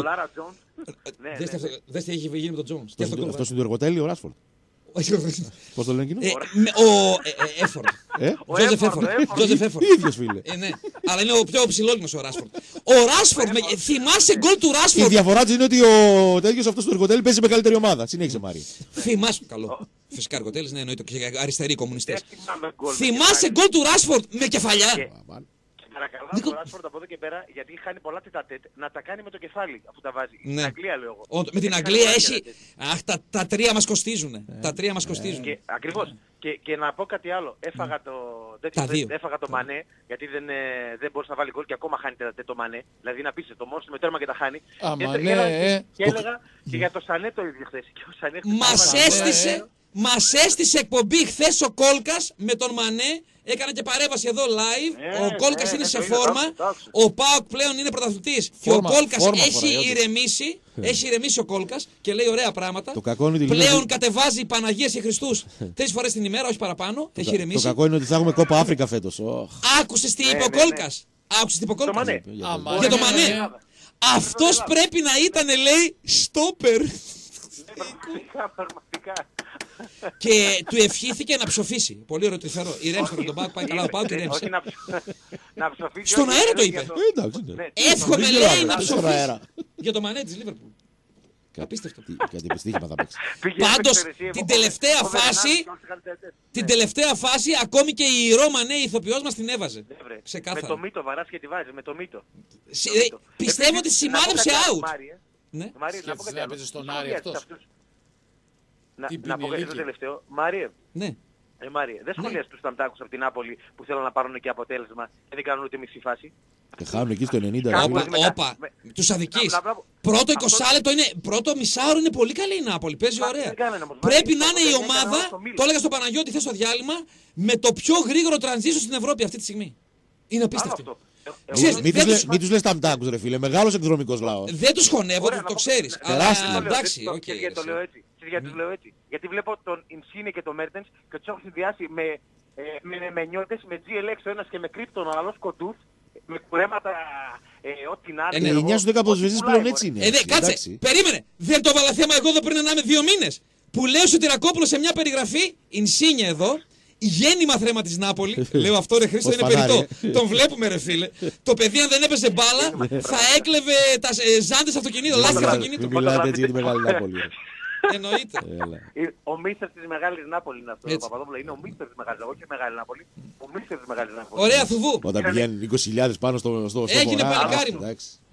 Δες τι έχει γίνει με τον Τζόνς. Αυτό είναι το εργοτέλειο ο Ράσφορντ. Πώς το λένε εκείνο? Ο Έφορντ. Τζόζεφ Έφορντ. Τζόζεφ Έφορντ. Ίδιος φίλε. Ναι, αλλά είναι ο πιο ψηλόγυμνος ο Ράσφορντ. Ο Ράσφορντ, θυμάσαι γκολ του Ράσφορντ. Η διαφορά της είναι ότι ο τέτοιος αυτός του εργοτέλη παίζει σε μεγαλύτερη ομάδα. Συνέχισε Μάρη. Θυμάσαι. Καλό. Φυσικά εργοτέλης, ναι, εννοείται και αριστεροί κομμουνιστές. Θυμάσαι γκολ του Ράσφορντ με κεφαλιά. Παρακαλώ τον Ράσφορντ από εδώ και πέρα, γιατί χάνει πολλά τετατέτ, να τα κάνει με το κεφάλι αφού τα βάζει. Ναι. Στην Αγγλία λέω εγώ. Ο, με την Αγγλία έχει. Αχ, τα, τα τρία μας κοστίζουν. Ε. Τα τρία μας κοστίζουν. Και, ακριβώς. Και, και να πω κάτι άλλο. Έφαγα το, τέτοιο, έφαγα το Μανέ, γιατί δεν, ε, δεν μπορούσε να βάλει γκολ και ακόμα χάνει τετατέτ το Μανέ. Δηλαδή να πείσαι το μόνο με τέρμα και τα χάνει. Α, και, Μανέ, έλεγα, και έλεγα και για το Σανέ το ίδιο χθες. Μας έστησε. Μας έστησε εκπομπή χθες ο Κόλκας με τον Μανέ. Έκανε και παρέμβαση εδώ live. Ε, ο Κόλκας ε, είναι ε, σε ε, φόρμα. ε, ο Πάοκ πλέον είναι πρωταθλητής. Και ο Κόλκας έχει ηρεμήσει. Έχει ηρεμήσει ο Κόλκας και λέει ωραία πράγματα. Το κακό είναι ότι πλέον λίγο... κατεβάζει Παναγίες και Χριστούς τρεις φορές την ημέρα, όχι παραπάνω. Έχει ηρεμήσει. Το κακό είναι ότι θα έχουμε κόπα Αφρικα φέτος. Άκουσες τι είπε ο Κόλκας. Άκουσες τι είπε ο Κόλκας. Για το Μανέ. Αυτός πρέπει να ήταν, λέει, στόπερ. Και του ευχήθηκε να ψοφήσει. Πολύ ωραίο τρυφερό. Ηρέμησε τον Πάοκ, πάει καλά ο Πάοκ, ηρέμησε. Στον αέρα το είπε. Εύχομαι, λέει, να ψοφήσει. Για το Μανέ της Λίβερπουλ. Απίστευτο. Κάτι επιστήμημα θα παίξει. Πάντως την τελευταία φάση, την τελευταία φάση ακόμη και η Ρώμα, ναι, η ηθοποιός μας την έβαζε. Με το μύτο βαράς και τη βάζει, με το μύτο. Πιστεύω ότι σημάδεψε out. Ναι. Μάριε, να πω κάτι άλλο. Στον Άρη αυτός. Να, να πω κάτι το τελευταίο. Μάριε. Ναι. Ε, Μάριε, δεν σχολιάζει τους Ταμτάκους από την Νάπολη που θέλουν να πάρουν και αποτέλεσμα και δεν κάνουν ούτε μισή φάση. Και χάνουν εκεί στο ενενήντα. Όπα, όπα. Τους αδικείς. Πρώτο εικοσάλεπτο είναι, πρώτο μισάωρο είναι πολύ καλή η Νάπολη. Παίζει ωραία. Πρέπει να είναι η ομάδα, το έλεγα στο Παναγιώτη χθες στο διάλειμμα, με το πιο γρήγορο transition στην Ευρώπη αυτή τη στιγμή. Είναι απίστευτο. Μην τους λες Ταμτάκους ρε φίλε, μεγάλος εκδρομικός λαός. Δεν τους χωνεύω, το ξέρεις. Αλλά εντάξει, οκ. Γιατί το λέω έτσι. Γιατί τους λέω έτσι. Γιατί βλέπω τον Ινσίνε και τον Μέρτενς και τους έχω συνδυάσει με, ε, με, με νιώτες, με τζι ελ εξ ο ένας και με κρύπτον ο άλλος κοντούς, με κουρέματα, ε, ό,τι να είναι. Ε, ναι, εννιά στους δέκα ποδοσφαιριστές πλέον έτσι είναι. Ε, ναι, κάτσε, περίμενε. Δεν το έβαλα θέμα εγώ εδώ πριν να είμαι δύο μήνες. Που λέω στο Τυρακόπουλο σε μια περιγραφή, Ινσίνε εδώ, γέννημα θρέμα της Νάπολη. Λέω αυτό ρε Χρήστο είναι περιττό. Τον βλέπουμε ρε φίλε. Το παιδί αν δεν έπαιζε μπάλα θα έκλεβε τα ζάντες αυτοκινήτου, λάστιχα αυτοκινήτου. Μην μιλάτε έτσι για τη Μεγάλη Νάπολη. Εννοείται. Ο μίστερ της Μεγάλης Νάπολη είναι αυτό. Ο Παπαδόπουλο είναι ο μίστερ της Μεγάλης Νάπολη, όχι η Μεγάλη Νάπολη. Ο μίστερ της Μεγάλης Νάπολη. Ωραία Θουβού. Όταν πηγαίνουν είκοσι χιλιάδες πάνω στο στο έγινε παλικάρι μου.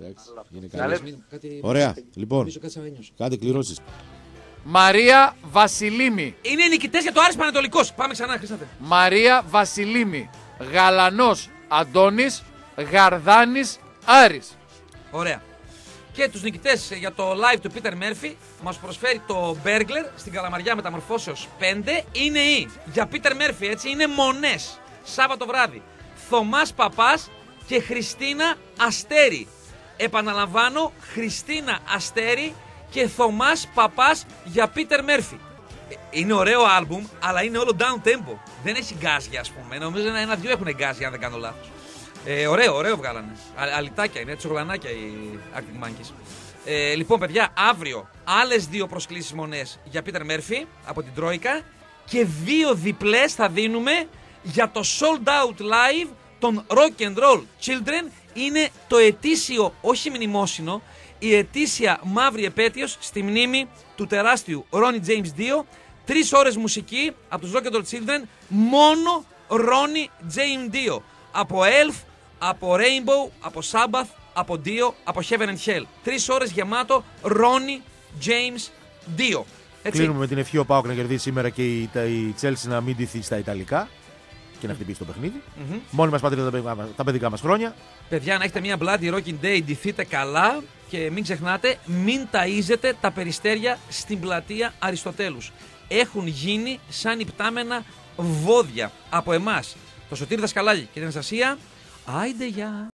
Ωραία, λοιπόν, κάντε κληρώσεις. Μαρία Βασιλίμη. Είναι οι νικητές για το Άρης Πανετολικός. Πάμε ξανά, Χρήστατε. Μαρία Βασιλίμη. Γαλανός Αντώνης. Γαρδάνης Άρης. Ωραία. Και τους νικητές για το live του Πίτερ Μέρφυ μας προσφέρει το Μπέργκλερ στην Καλαμαριά Μεταμορφώσεως πέντε. Είναι η, για Πίτερ Μέρφυ έτσι, είναι μονές. Σάββατο βράδυ. Θωμάς Παπάς και Χριστίνα Αστέρη. Επαναλαμβάνω, Χριστίνα Αστέρη και Θωμάς Παπάς για Πίτερ Μέρφυ. Είναι ωραίο άλμπουμ, αλλά είναι όλο down tempo. Δεν έχει γκάζια, ας πούμε. Νομίζω ένα-δύο έχουν γκάζια, αν δεν κάνω λάθος. Ε, ωραίο, ωραίο βγάλανε. Α, αλυτάκια είναι, τσογλανάκια οι Arctic Monkeys. Ε, λοιπόν, παιδιά, αύριο άλλες δύο προσκλήσεις μονές για Peter Murphy από την Τρόικα και δύο διπλές θα δίνουμε για το sold out live των Rock and Roll Children. Είναι το ετήσιο, όχι μνημόσυνο, η ετήσια μαύρη επέτειος στη μνήμη του τεράστιου Ronnie James δύο. Τρεις ώρες μουσική από τους Rock and Roll Children, μόνο Ronnie James δύο. Από Elf, από Rainbow, από Sabbath, από Dio, από Heaven and Hell. Τρεις ώρες γεμάτο Ronnie James δύο. Έτσι. Κλείνουμε με την ευχή ο ΠΑΟΚ να κερδίσει σήμερα και η, η Chelsea να μην ντυθεί στα Ιταλικά και να χτυπήσει το παιχνίδι. Mm-hmm. Μόνοι μας πατρίδα τα, τα παιδικά μας χρόνια. Παιδιά, να έχετε μια Bloody Rocking Day, ντυθείτε καλά και μην ξεχνάτε, μην ταΐζετε τα περιστέρια στην πλατεία Αριστοτέλους. Έχουν γίνει σαν υπτάμενα βόδια από εμάς. Το Σωτήρη Δασκαλάκη και την Αναστασία. Άιντε, γεια!